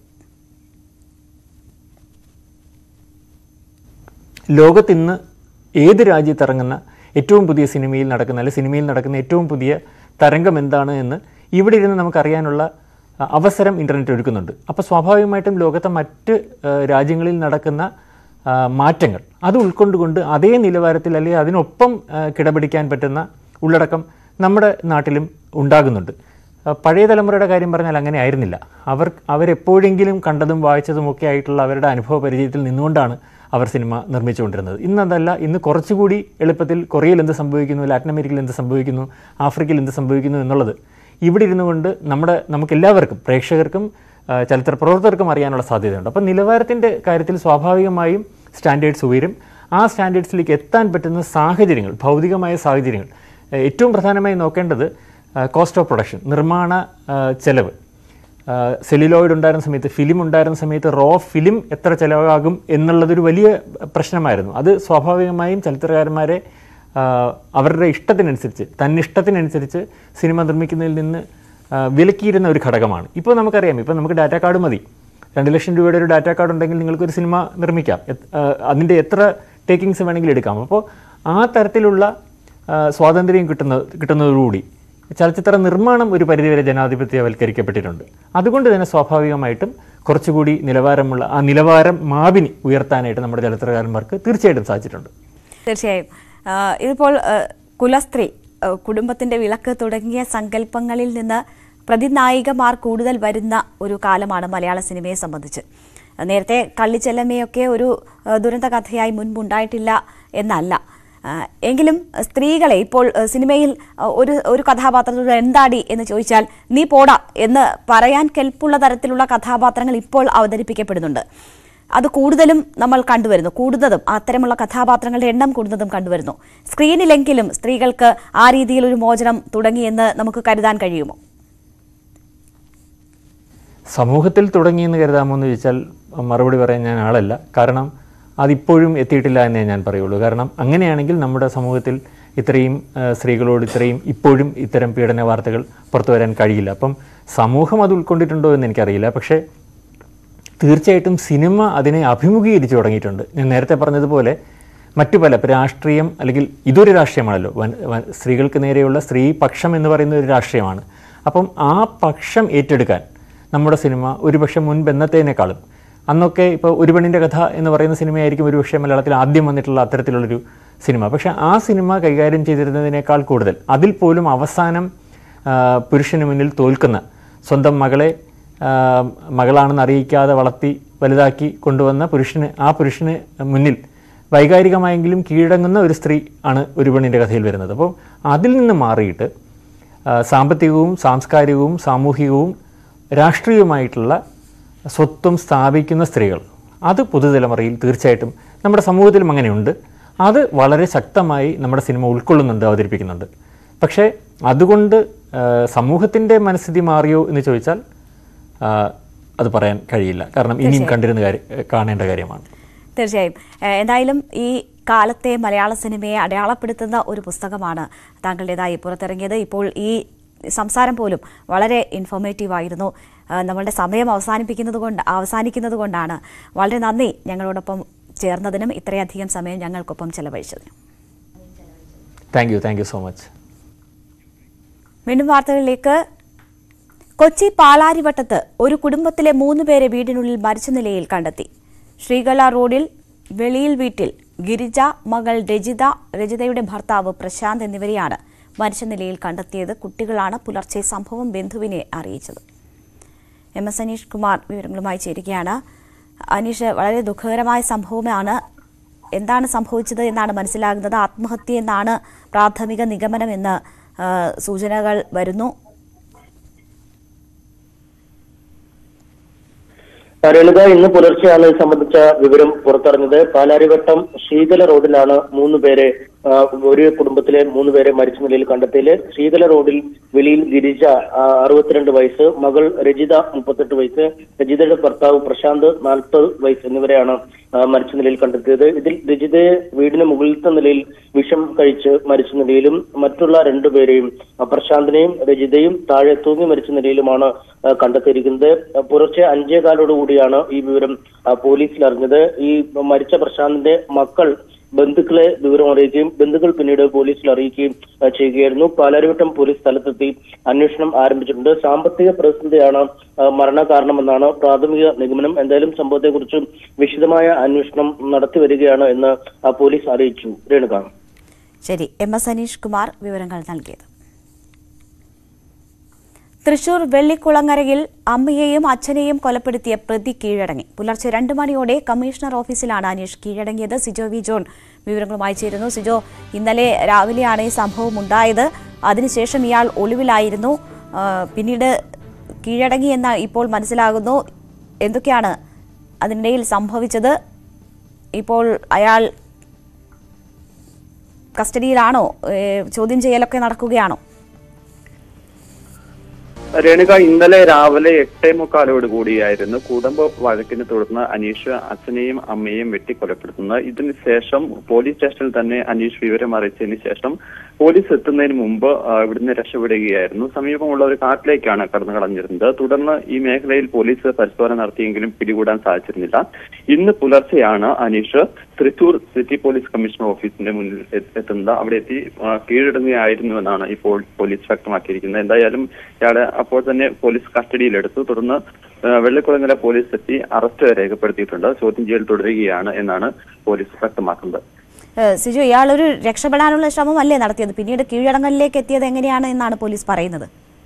ലോകത്തിന്ന് ഏത് രാജ്യത്തിറങ്ങുന്ന ഏറ്റവും പുതിയ സിനിമയിൽ നടക്കുന്ന അല്ലെങ്കിൽ സിനിമയിൽ നടക്കുന്ന ഏറ്റവും പുതിയ തരംഗം എന്താണ് എന്ന് ഇവിടെ ഇരുന്ന് നമുക്കറിയാനുള്ള അവസരം ഇൻ്റർനെറ്റ് ഒരുക്കുന്നുണ്ട്. അപ്പോൾ സ്വാഭാവികമായിട്ടും ലോകത്തെ മറ്റ് രാജ്യങ്ങളിൽ നടക്കുന്ന മാറ്റങ്ങൾ അത് ഉൾക്കൊണ്ടുകൊണ്ട് അതേ നിലവാരത്തിൽ അല്ലെങ്കിൽ അതിനൊപ്പം കിടപിടിക്കാൻ പറ്റുന്ന ഉള്ളടക്കം നമ്മുടെ നാട്ടിലും ഉണ്ടാകുന്നുണ്ട്. പഴയ തലമുറയുടെ കാര്യം പറഞ്ഞാൽ അങ്ങനെ ആയിരുന്നില്ല. അവർ അവരെപ്പോഴെങ്കിലും കണ്ടതും വായിച്ചതും ഒക്കെ ആയിട്ടുള്ള അവരുടെ അനുഭവ പരിചയത്തിൽ നിന്നുകൊണ്ടാണ് അവർ സിനിമ നിർമ്മിച്ചുകൊണ്ടിരുന്നത്. ഇന്നതല്ല, ഇന്ന് കുറച്ചുകൂടി എളുപ്പത്തിൽ കൊറിയയിൽ എന്ത് സംഭവിക്കുന്നു, ലാറ്റിൻ അമേരിക്കയിൽ എന്ത് സംഭവിക്കുന്നു, ആഫ്രിക്കയിൽ എന്ത് സംഭവിക്കുന്നു എന്നുള്ളത് ഇവിടെ ഇരുന്നു കൊണ്ട് നമ്മുടെ നമുക്കെല്ലാവർക്കും പ്രേക്ഷകർക്കും ചലച്ചിത്ര പ്രവർത്തകർക്കും അറിയാനുള്ള സാധ്യതയുണ്ട്. അപ്പം നിലവാരത്തിൻ്റെ കാര്യത്തിൽ സ്വാഭാവികമായും സ്റ്റാൻഡേർഡ്സ് ഉയരും. ആ സ്റ്റാൻഡേർഡ്സിലേക്ക് എത്താൻ പറ്റുന്ന സാഹചര്യങ്ങൾ, ഭൗതികമായ സാഹചര്യങ്ങൾ, ഏറ്റവും പ്രധാനമായി നോക്കേണ്ടത് കോസ്റ്റ് ഓഫ് പ്രൊഡക്ഷൻ, നിർമ്മാണ ചെലവ്. സെല്ലുലോയിഡ് ഉണ്ടായിരുന്ന സമയത്ത്, ഫിലിം ഉണ്ടായിരുന്ന സമയത്ത് റോ ഫിലിം എത്ര ചിലവാകും എന്നുള്ളതൊരു വലിയ പ്രശ്നമായിരുന്നു. അത് സ്വാഭാവികമായും ചലച്ചിത്രകാരന്മാരെ അവരുടെ ഇഷ്ടത്തിനനുസരിച്ച്, തന്നിഷ്ടത്തിനനുസരിച്ച് സിനിമ നിർമ്മിക്കുന്നതിൽ നിന്ന് വിലക്കിയിരുന്ന ഒരു ഘടകമാണ്. ഇപ്പോൾ നമുക്കറിയാം, ഇപ്പോൾ നമുക്ക് ഡാറ്റ കാർഡ് മതി. രണ്ട് ലക്ഷം രൂപയുടെ ഒരു ഡാറ്റ കാർഡ് ഉണ്ടെങ്കിൽ നിങ്ങൾക്കൊരു സിനിമ നിർമ്മിക്കാം, അതിൻ്റെ എത്ര ടേക്കിങ്സ് വേണമെങ്കിലും എടുക്കാം. അപ്പോൾ ആ തരത്തിലുള്ള സ്വാതന്ത്ര്യം കിട്ടുന്ന കിട്ടുന്നതോടുകൂടി ചലച്ചിത്ര നിർമ്മാണം ഒരു പരിധിവരെ ജനാധിപത്യവൽക്കരിക്കപ്പെട്ടിട്ടുണ്ട്. അതുകൊണ്ട് തന്നെ സ്വാഭാവികമായിട്ടും കുറച്ചുകൂടി നിലവാരമുള്ള ആ നിലവാരം മാപിനി ഉയർത്താനായിട്ട് നമ്മുടെ ചലച്ചിത്രകാരന്മാർക്ക് തീർച്ചയായിട്ടും സാധിച്ചിട്ടുണ്ട്. തീർച്ചയായും ഇതിപ്പോൾ കുലസ്ത്രീ, കുടുംബത്തിൻ്റെ വിളക്ക് തുടങ്ങിയ സങ്കല്പങ്ങളിൽ നിന്ന് പ്രതിനായികമാർ കൂടുതൽ വരുന്ന ഒരു കാലമാണ് മലയാള സിനിമയെ സംബന്ധിച്ച്. നേരത്തെ കള്ളിച്ചെല്ലമ്മയൊക്കെ ഒരു ദുരന്ത കഥയായി മുൻപുണ്ടായിട്ടില്ല എന്നല്ല. എങ്കിലും സ്ത്രീകളെ ഇപ്പോൾ സിനിമയിൽ ഒരു ഒരു കഥാപാത്രത്തോട് എന്താടി എന്ന് ചോദിച്ചാൽ നീ പോടാ എന്ന് പറയാൻ കെൽപ്പുള്ള തരത്തിലുള്ള കഥാപാത്രങ്ങൾ ഇപ്പോൾ അവതരിപ്പിക്കപ്പെടുന്നുണ്ട്. അത് കൂടുതലും നമ്മൾ കണ്ടുവരുന്നു. കൂടുതലും അത്തരമുള്ള കഥാപാത്രങ്ങളുടെ എണ്ണം കൂടുന്നതും കണ്ടുവരുന്നു. സ്ക്രീനിലെങ്കിലും സ്ത്രീകൾക്ക് ആ രീതിയിലൊരു മോചനം തുടങ്ങിയെന്ന് നമുക്ക് കരുതാൻ കഴിയുമോ? സമൂഹത്തിൽ തുടങ്ങിയെന്ന് കരുതാമോ എന്ന് ചോദിച്ചാൽ മറുപടി പറയാൻ ഞാൻ ആളല്ല. കാരണം അതിപ്പോഴും എത്തിയിട്ടില്ല എന്നേ ഞാൻ പറയുള്ളൂ. കാരണം അങ്ങനെയാണെങ്കിൽ നമ്മുടെ സമൂഹത്തിൽ ഇത്രയും സ്ത്രീകളോട് ഇത്രയും ഇപ്പോഴും ഇത്തരം പീഡന വാർത്തകൾ പുറത്തു വരാൻ കഴിയില്ല. അപ്പം സമൂഹം അത് ഉൾക്കൊണ്ടിട്ടുണ്ടോ എന്ന് എനിക്കറിയില്ല. പക്ഷേ തീർച്ചയായിട്ടും സിനിമ അതിനെ അഭിമുഖീകരിച്ച് തുടങ്ങിയിട്ടുണ്ട്. ഞാൻ നേരത്തെ പറഞ്ഞതുപോലെ മറ്റു പല രാഷ്ട്രീയം, അല്ലെങ്കിൽ ഇതൊരു രാഷ്ട്രീയമാണല്ലോ, സ്ത്രീകൾക്ക് നേരെയുള്ള സ്ത്രീ പക്ഷം എന്ന് പറയുന്ന ഒരു രാഷ്ട്രീയമാണ്. അപ്പം ആ പക്ഷം ഏറ്റെടുക്കാൻ നമ്മുടെ സിനിമ ഒരുപക്ഷെ മുൻപ് എന്നത്തേനേക്കാളും, അന്നൊക്കെ ഇപ്പോൾ ഒരു പെണ്ണിൻ്റെ കഥ എന്ന് പറയുന്ന സിനിമയായിരിക്കും ഒരുപക്ഷെ മലയാളത്തിൽ ആദ്യം വന്നിട്ടുള്ള അത്തരത്തിലുള്ളൊരു സിനിമ. പക്ഷേ ആ സിനിമ കൈകാര്യം ചെയ്തിരുന്നതിനേക്കാൾ കൂടുതൽ, അതിൽ പോലും അവസാനം പുരുഷന് മുന്നിൽ തോൽക്കുന്ന, സ്വന്തം മകളെ മകളാണെന്ന് അറിയിക്കാതെ വളർത്തി വലുതാക്കി കൊണ്ടുവന്ന പുരുഷന്, ആ പുരുഷന് മുന്നിൽ വൈകാരികമായെങ്കിലും കീഴടങ്ങുന്ന ഒരു സ്ത്രീ ആണ് ഒരു പെണ്ണിൻ്റെ കഥയിൽ വരുന്നത്. അപ്പോൾ അതിൽ നിന്ന് മാറിയിട്ട് സാമ്പത്തികവും സാംസ്കാരികവും സാമൂഹികവും രാഷ്ട്രീയവുമായിട്ടുള്ള സ്വത്വം സ്ഥാപിക്കുന്ന സ്ത്രീകൾ, അത് പുതുതലമുറയിൽ തീർച്ചയായിട്ടും നമ്മുടെ സമൂഹത്തിലും അങ്ങനെയുണ്ട്. അത് വളരെ ശക്തമായി നമ്മുടെ സിനിമ ഉൾക്കൊള്ളുന്നുണ്ട്, അവതരിപ്പിക്കുന്നുണ്ട്. പക്ഷേ അതുകൊണ്ട് സമൂഹത്തിൻ്റെ മനസ്ഥിതി മാറിയോ എന്ന് ചോദിച്ചാൽ അത് പറയാൻ കഴിയില്ല. കാരണം ഇനിയും കണ്ടിരുന്ന കാര്യം കാണേണ്ട കാര്യമാണ്. തീർച്ചയായും. എന്തായാലും ഈ കാലത്തെ മലയാള സിനിമയെ അടയാളപ്പെടുത്തുന്ന ഒരു പുസ്തകമാണ് താങ്കളുടേതായി പുറത്തിറങ്ങിയത്. ഇപ്പോൾ ഈ സംസാരം പോലും വളരെ ഇൻഫോർമേറ്റീവായിരുന്നു. നമ്മളുടെ സമയം അവസാനിപ്പിക്കുന്നത് കൊണ്ട് അവസാനിക്കുന്നത് കൊണ്ടാണ്. വളരെ നന്ദി ഞങ്ങളോടൊപ്പം ചേർന്നതിനും ഇത്രയധികം സമയം ഞങ്ങൾക്കൊപ്പം ചെലവഴിച്ചതിനും. Thank you thank you so much. വീണ്ടും വാർത്തകളിലേക്ക്. കൊച്ചി പാലാരിവട്ടത്ത് ഒരു കുടുംബത്തിലെ മൂന്ന് പേരെ വീടിനുള്ളിൽ മരിച്ച നിലയിൽ കണ്ടെത്തി. ശ്രീകല റോഡിൽ വെളിയിൽ വീട്ടിൽ ഗിരിജ, മകൾ രജിത, രജിതയുടെ ഭർത്താവ് പ്രശാന്ത് എന്നിവരെയാണ് മരിച്ച നിലയിൽ കണ്ടെത്തിയത്. കുട്ടികളാണ് പുലർച്ചെ സംഭവം ബന്ധുവിനെ അറിയിച്ചത്. എം എസ് അനീഷ് കുമാർ വിവരങ്ങളുമായി ചേരുകയാണ്. അനീഷ്, വളരെ ദുഃഖകരമായ സംഭവമാണ്. എന്താണ് സംഭവിച്ചത് എന്നാണ് മനസ്സിലാകുന്നത്? ആത്മഹത്യ എന്നാണ് പ്രാഥമിക നിഗമനമെന്ന് സൂചനകൾ വരുന്നു. രേണുക, ഇന്ന് പുലർച്ചെയാണ് ഇത് സംബന്ധിച്ച വിവരം പുറത്തറിഞ്ഞത്. പാലാരിവട്ടം ശീതല റോഡിലാണ് മൂന്ന് പേരെ ഒരു കുടുംബത്തിലെ മൂന്ന് പേരെ മരിച്ച നിലയിൽ കണ്ടെത്തിയത്. ശീതല റോഡിൽ വെളിയിൽ ഗിരിജ അറുപത്തിരണ്ട് വയസ്സ്, മകൾ രജിത മുപ്പത്തെട്ട് വയസ്സ്, രജിതയുടെ ഭർത്താവ് പ്രശാന്ത് നാൽപ്പത് വയസ്സ് എന്നിവരെയാണ് മരിച്ച നിലയിൽ കണ്ടെത്തിയത്. ഇതിൽ രജിതയെ വീടിന് മുകളിലത്തെ നിലയിൽ വിഷം കഴിച്ച് മരിച്ച നിലയിലും മറ്റുള്ള രണ്ടുപേരെയും പ്രശാന്തിനെയും രജിതയും താഴെ തൂങ്ങി മരിച്ച നിലയിലുമാണ് കണ്ടെത്തിയിരിക്കുന്നത്. പുലർച്ചെ അഞ്ചേകാലോടുകൂടിയാണ് ഈ വിവരം പോലീസിൽ അറിഞ്ഞത്. ഈ മരിച്ച പ്രശാന്തിന്റെ മക്കൾ ബന്ധുക്കളെ വിവരം അറിയിക്കുകയും ബന്ധുക്കൾ പിന്നീട് പോലീസിൽ അറിയിക്കുകയും ചെയ്യുകയായിരുന്നു. പാലാരിവട്ടം പോലീസ് സ്ഥലത്തെത്തി അന്വേഷണം ആരംഭിച്ചിട്ടുണ്ട്. സാമ്പത്തിക പ്രതിസന്ധിയാണ് മരണകാരണമെന്നാണ് പ്രാഥമിക നിഗമനം. എന്തായാലും സംഭവത്തെക്കുറിച്ച് വിശദമായ അന്വേഷണം നടത്തി വരികയാണ് എന്ന് പോലീസ് അറിയിച്ചു. രേണുക. ശരി, എം എസ് അനീഷ് കുമാർ വിവരങ്ങൾ നൽകിയത്. തൃശൂർ വെള്ളിക്കുളങ്ങരയിൽ അമ്മയെയും അച്ഛനെയും കൊലപ്പെടുത്തിയ പ്രതി കീഴടങ്ങി. പുലർച്ചെ രണ്ടു മണിയോടെ കമ്മീഷണർ ഓഫീസിലാണ് അനീഷ് കീഴടങ്ങിയത്. സിജോ വി ജോൺ വിവരങ്ങളുമായി ചേരുന്നു. സിജോ, ഇന്നലെ രാവിലെയാണ് ഈ സംഭവം ഉണ്ടായത്. അതിനുശേഷം ഇയാൾ ഒളിവിലായിരുന്നു, പിന്നീട് കീഴടങ്ങിയെന്ന് ഇപ്പോൾ മനസ്സിലാകുന്നു. എന്തൊക്കെയാണ് അതിനിടയിൽ സംഭവിച്ചത്? ഇപ്പോൾ അയാൾ കസ്റ്റഡിയിലാണോ? ചോദ്യം ചെയ്യലൊക്കെ നടക്കുകയാണോ? രേണുക, ഇന്നലെ രാവിലെ എട്ടേ മുക്കാലോട് കൂടിയായിരുന്നു കുടുംബ വഴക്കിനെ തുടർന്ന് അനീഷ് അച്ഛനെയും അമ്മയെയും വെട്ടിക്കൊലപ്പെടുത്തുന്നത്. ഇതിന് ശേഷം പോലീസ് സ്റ്റേഷനിൽ തന്നെ അനീഷ് വിവരം അറിയിച്ചതിന് ശേഷം പോലീസ് എത്തുന്നതിന് മുമ്പ് ഇവിടുന്ന് രക്ഷപ്പെടുകയായിരുന്നു. സമീപമുള്ള ഒരു കാട്ടിലേക്കാണ് കടന്നു കളഞ്ഞിരുന്നത്. തുടർന്ന് ഈ മേഖലയിൽ പോലീസ് പരിശോധന നടത്തിയെങ്കിലും പിടികൂടാൻ സാധിച്ചിരുന്നില്ല. ഇന്ന് പുലർച്ചെയാണ് Aneesh Thrissur city police commissioner ഓഫീസിന്റെ മുന്നിൽ എത്തുന്നത്. അവിടെ എത്തി കീഴടങ്ങുകയായിരുന്നുവെന്നാണ് ഇപ്പോൾ പോലീസ് വ്യക്തമാക്കിയിരിക്കുന്നത്. എന്തായാലും ഇയാളെ അപ്പോൾ തന്നെ പോലീസ് കസ്റ്റഡിയിലെടുത്തു. തുടർന്ന് വെള്ളിക്കുളങ്ങര പോലീസ് എത്തി അറസ്റ്റ് രേഖപ്പെടുത്തിയിട്ടുണ്ട്. ചോദ്യം ചെയ്യൽ തുടരുകയാണ് എന്നാണ് പോലീസ് വ്യക്തമാക്കുന്നത്. സിജു, ഇയാളൊരു രക്ഷപ്പെടാനുള്ള ശ്രമമല്ലേ നടത്തിയത്? പിന്നീട് കീഴടങ്ങലിലേക്ക് എത്തിയത് എങ്ങനെയാണ് എന്നാണ് പോലീസ് പറയുന്നത്?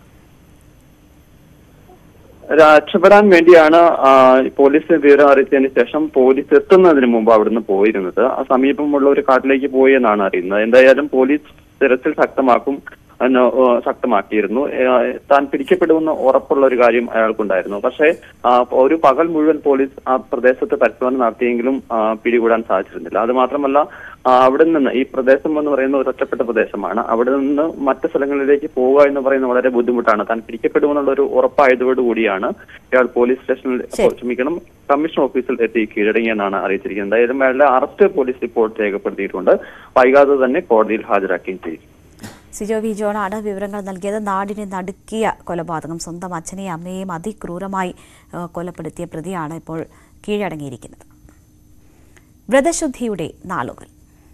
രക്ഷപ്പെടാൻ വേണ്ടിയാണ് പോലീസ് വിവരം അറിയിച്ചതിന് ശേഷം പോലീസ് എത്തുന്നതിന് മുമ്പ് അവിടുന്ന് പോയിരുന്നത്. ആ സമീപമുള്ള ഒരു കാട്ടിലേക്ക് പോയി എന്നാണ് അറിയുന്നത്. എന്തായാലും പോലീസ് തിരച്ചിൽ ശക്തമാക്കും ശക്തമാക്കിയിരുന്നു. താൻ പിടിക്കപ്പെടുമെന്ന് ഉറപ്പുള്ള ഒരു കാര്യം അയാൾക്കുണ്ടായിരുന്നു. പക്ഷേ ഒരു പകൽ മുഴുവൻ പോലീസ് ആ പ്രദേശത്ത് പരിശോധന നടത്തിയെങ്കിലും പിടികൂടാൻ സാധിച്ചിരുന്നില്ല. അത് മാത്രമല്ല, അവിടെ നിന്ന് ഈ പ്രദേശം എന്ന് പറയുന്ന ഒരു ഒറ്റപ്പെട്ട പ്രദേശമാണ്. അവിടെ നിന്ന് മറ്റു സ്ഥലങ്ങളിലേക്ക് പോവുക എന്ന് പറയുന്നത് വളരെ ബുദ്ധിമുട്ടാണ്. താൻ പിടിക്കപ്പെടുമെന്നുള്ള ഒരു ഉറപ്പായതോടുകൂടിയാണ് ഇയാൾ പോലീസ് സ്റ്റേഷനിൽ ക്ഷമിക്കണം കമ്മീഷൻ ഓഫീസിൽ എത്തി കീഴടങ്ങിയെന്നാണ് അറിയിച്ചിരിക്കുന്നത്. എന്തായാലും അയാളുടെ അറസ്റ്റ് പോലീസ് റിപ്പോർട്ട് രേഖപ്പെടുത്തിയിട്ടുണ്ട്. വൈകാതെ തന്നെ കോടതിയിൽ ഹാജരാക്കുകയും ചെയ്യും. സിജോ വി ജോണാണ് വിവരങ്ങൾ നൽകിയത്. നാടിനെ നടുക്കിയ കൊലപാതകം, സ്വന്തം അച്ഛനെയും അമ്മയെയും അതിക്രൂരമായി കൊലപ്പെടുത്തിയ പ്രതിയാണ് ഇപ്പോൾ കീഴടങ്ങിയിരിക്കുന്നത്. വ്രതശുദ്ധിയുടെ നാളുകൾ.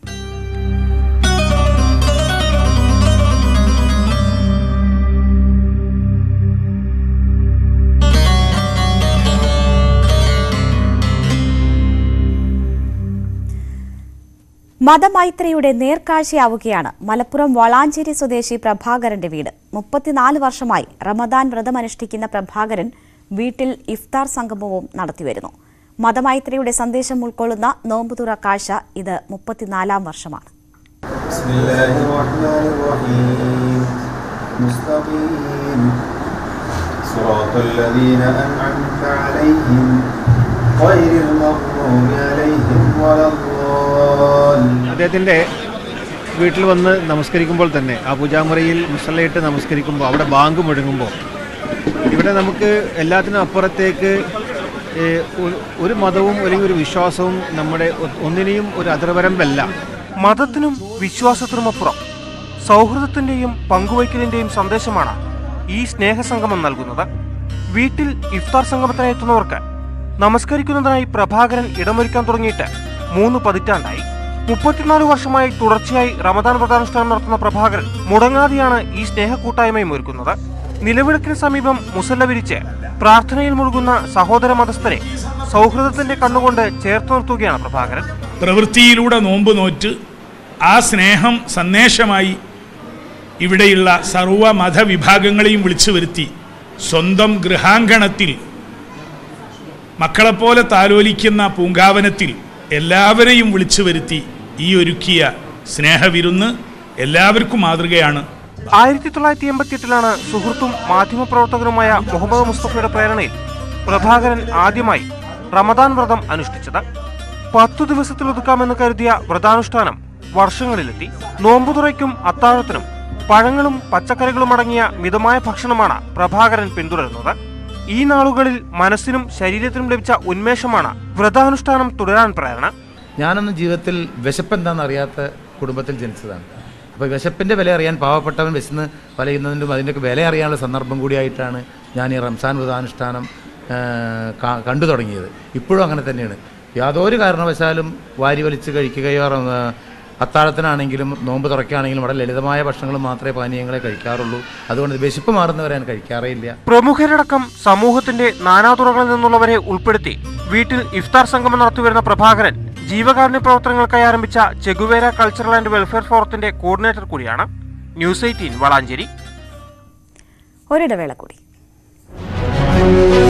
മതമൈത്രിയുടെ നേർക്കാഴ്ചയാവുകയാണ് മലപ്പുറം വളാഞ്ചേരി സ്വദേശി പ്രഭാകരന്റെ വീട്. മുപ്പത്തിനാല് വർഷമായി റമദാൻ വ്രതമനുഷ്ഠിക്കുന്ന പ്രഭാകരൻ വീട്ടിൽ ഇഫ്താർ സംഗമവും നടത്തിവരുന്നു. മതമൈത്രിയുടെ സന്ദേശം ഉൾക്കൊള്ളുന്ന നോമ്പുതുറ കാഴ്ച ഇത് മുപ്പത്തിനാലാം വർഷമാണ്. അദ്ദേഹത്തിൻ്റെ വീട്ടിൽ വന്ന് നമസ്കരിക്കുമ്പോൾ തന്നെ ആ പൂജാമുറിയിൽ മുസല്ലയിട്ട് നമസ്കരിക്കുമ്പോൾ അവിടെ ബാങ്ക് മുഴങ്ങുമ്പോൾ ഇവിടെ നമുക്ക് എല്ലാത്തിനും അപ്പുറത്തേക്ക് ഒരു മതവും അല്ലെങ്കിൽ ഒരു വിശ്വാസവും നമ്മുടെ ഒന്നിനെയും ഒരു അതിർവരമ്പല്ല. മതത്തിനും വിശ്വാസത്തിനുമപ്പുറം സൗഹൃദത്തിന്റെയും പങ്കുവയ്ക്കലിന്റെയും സന്ദേശമാണ് ഈ സ്നേഹസംഗമം നൽകുന്നത്. വീട്ടിൽ ഇഫ്താർ സംഗമത്തിനായി എത്തുന്നവർക്ക് നമസ്കരിക്കുന്നതിനായി പ്രഭാകരൻ ഇടമൊരുക്കാൻ തുടങ്ങിയിട്ട് മൂന്ന് പതിറ്റാണ്ടായി. മുപ്പത്തിനാല് വർഷമായി തുടർച്ചയായി റമദാൻ വ്രതാനുഷ്ഠാനം നടത്തുന്ന പ്രഭാകരൻ മുടങ്ങാതെയാണ് ഈ സ്നേഹക്കൂട്ടായ്മയും ഒരുക്കുന്നത്. നിലവിളക്കിന് സമീപം മുസല്ല വിരിച്ച് പ്രാർത്ഥനയിൽ മുഴുകുന്ന സഹോദര മതസ്ഥരെ സൗഹൃദത്തിന്റെ കണ്ണുകൊണ്ട് ചേർത്ത് നിർത്തുകയാണ് പ്രഭാകരൻ. പ്രവൃത്തിയിലൂടെ നോമ്പ് നോറ്റ് ആ സ്നേഹം സന്ദേശമായി ഇവിടെയുള്ള സർവ്വ മതവിഭാഗങ്ങളെയും വിളിച്ചു വരുത്തി സ്വന്തം ഗൃഹാങ്കണത്തിൽ മക്കളെപ്പോലെ താലോലിക്കുന്ന പൂങ്കാവനത്തിൽ എല്ലാവരെയും വിളിച്ചു വരുത്തി ഈ ഒരുക്കിയ സ്നേഹവിരുന്ന് എല്ലാവർക്കും മാതൃകയാണ്. ആയിരത്തി തൊള്ളായിരത്തി എൺപത്തി എട്ടിലാണ് സുഹൃത്തും മാധ്യമപ്രവർത്തകനുമായ മുഹമ്മദ് മുസ്തഫയുടെ പ്രേരണയിൽ പ്രഭാകരൻ ആദ്യമായി റമദാൻ വ്രതം അനുഷ്ഠിച്ചത്. പത്തു ദിവസത്തിലൊതുക്കാമെന്ന് കരുതിയ വ്രതാനുഷ്ഠാനം വർഷങ്ങളിലെത്തി. നോമ്പുതുറയ്ക്കും അത്താഴത്തിനും പഴങ്ങളും പച്ചക്കറികളും അടങ്ങിയ മിതമായ ഭക്ഷണമാണ് പ്രഭാകരൻ പിന്തുടരുന്നത്. ഈ നാളുകളിൽ മനസ്സിനും ശരീരത്തിനും ലഭിച്ച ഉന്മേഷമാണ് വ്രതാനുഷ്ഠാനം തുടരാൻ പ്രേരണ. ഞാനൊന്നും ജീവിതത്തിൽ വിശപ്പെന്താണെന്ന് അറിയാത്ത കുടുംബത്തിൽ ജനിച്ചതാണ്. അപ്പോൾ വിശപ്പിൻ്റെ വില അറിയാൻ പാവപ്പെട്ടവൻ വിശന്ന് വലയുന്നതിൻ്റെ അതിൻ്റെയൊക്കെ വില അറിയാനുള്ള സന്ദർഭം കൂടിയായിട്ടാണ് ഞാൻ ഈ റംസാൻ വ്രതാനുഷ്ഠാനം കണ്ടു തുടങ്ങിയത്. ഇപ്പോഴും അങ്ങനെ തന്നെയാണ്. യാതൊരു കാരണവശാലും വാരി വലിച്ച് കഴിക്കുകയോ അത്താഴത്തിനാണെങ്കിലും നോമ്പ് തുറക്കുകയാണെങ്കിലും വളരെ ലളിതമായ ഭക്ഷണങ്ങൾ മാത്രമേ പാനീയങ്ങളെ കഴിക്കാറുള്ളൂ. അതുകൊണ്ട് വിശപ്പ് മാറുന്നവരെ ഞാൻ കഴിക്കാറേയില്ല. പ്രമുഖരടക്കം സമൂഹത്തിന്റെ നാനാതുറകളിൽ നിന്നുള്ളവരെ ഉൾപ്പെടുത്തി വീട്ടിൽ ഇഫ്താർ സംഗമം നടത്തിവരുന്ന പ്രഭാകരൻ ജീവകാരുണ്യ പ്രവർത്തനങ്ങൾക്കായി ആരംഭിച്ച ചെഗുവേര കൾച്ചറൽ ആൻഡ് വെൽഫെയർ ഫോറത്തിന്റെ കോർഡിനേറ്റർ കൂടിയാണ്. News eighteen Valanchery. ഒരിടവേള കൂടി.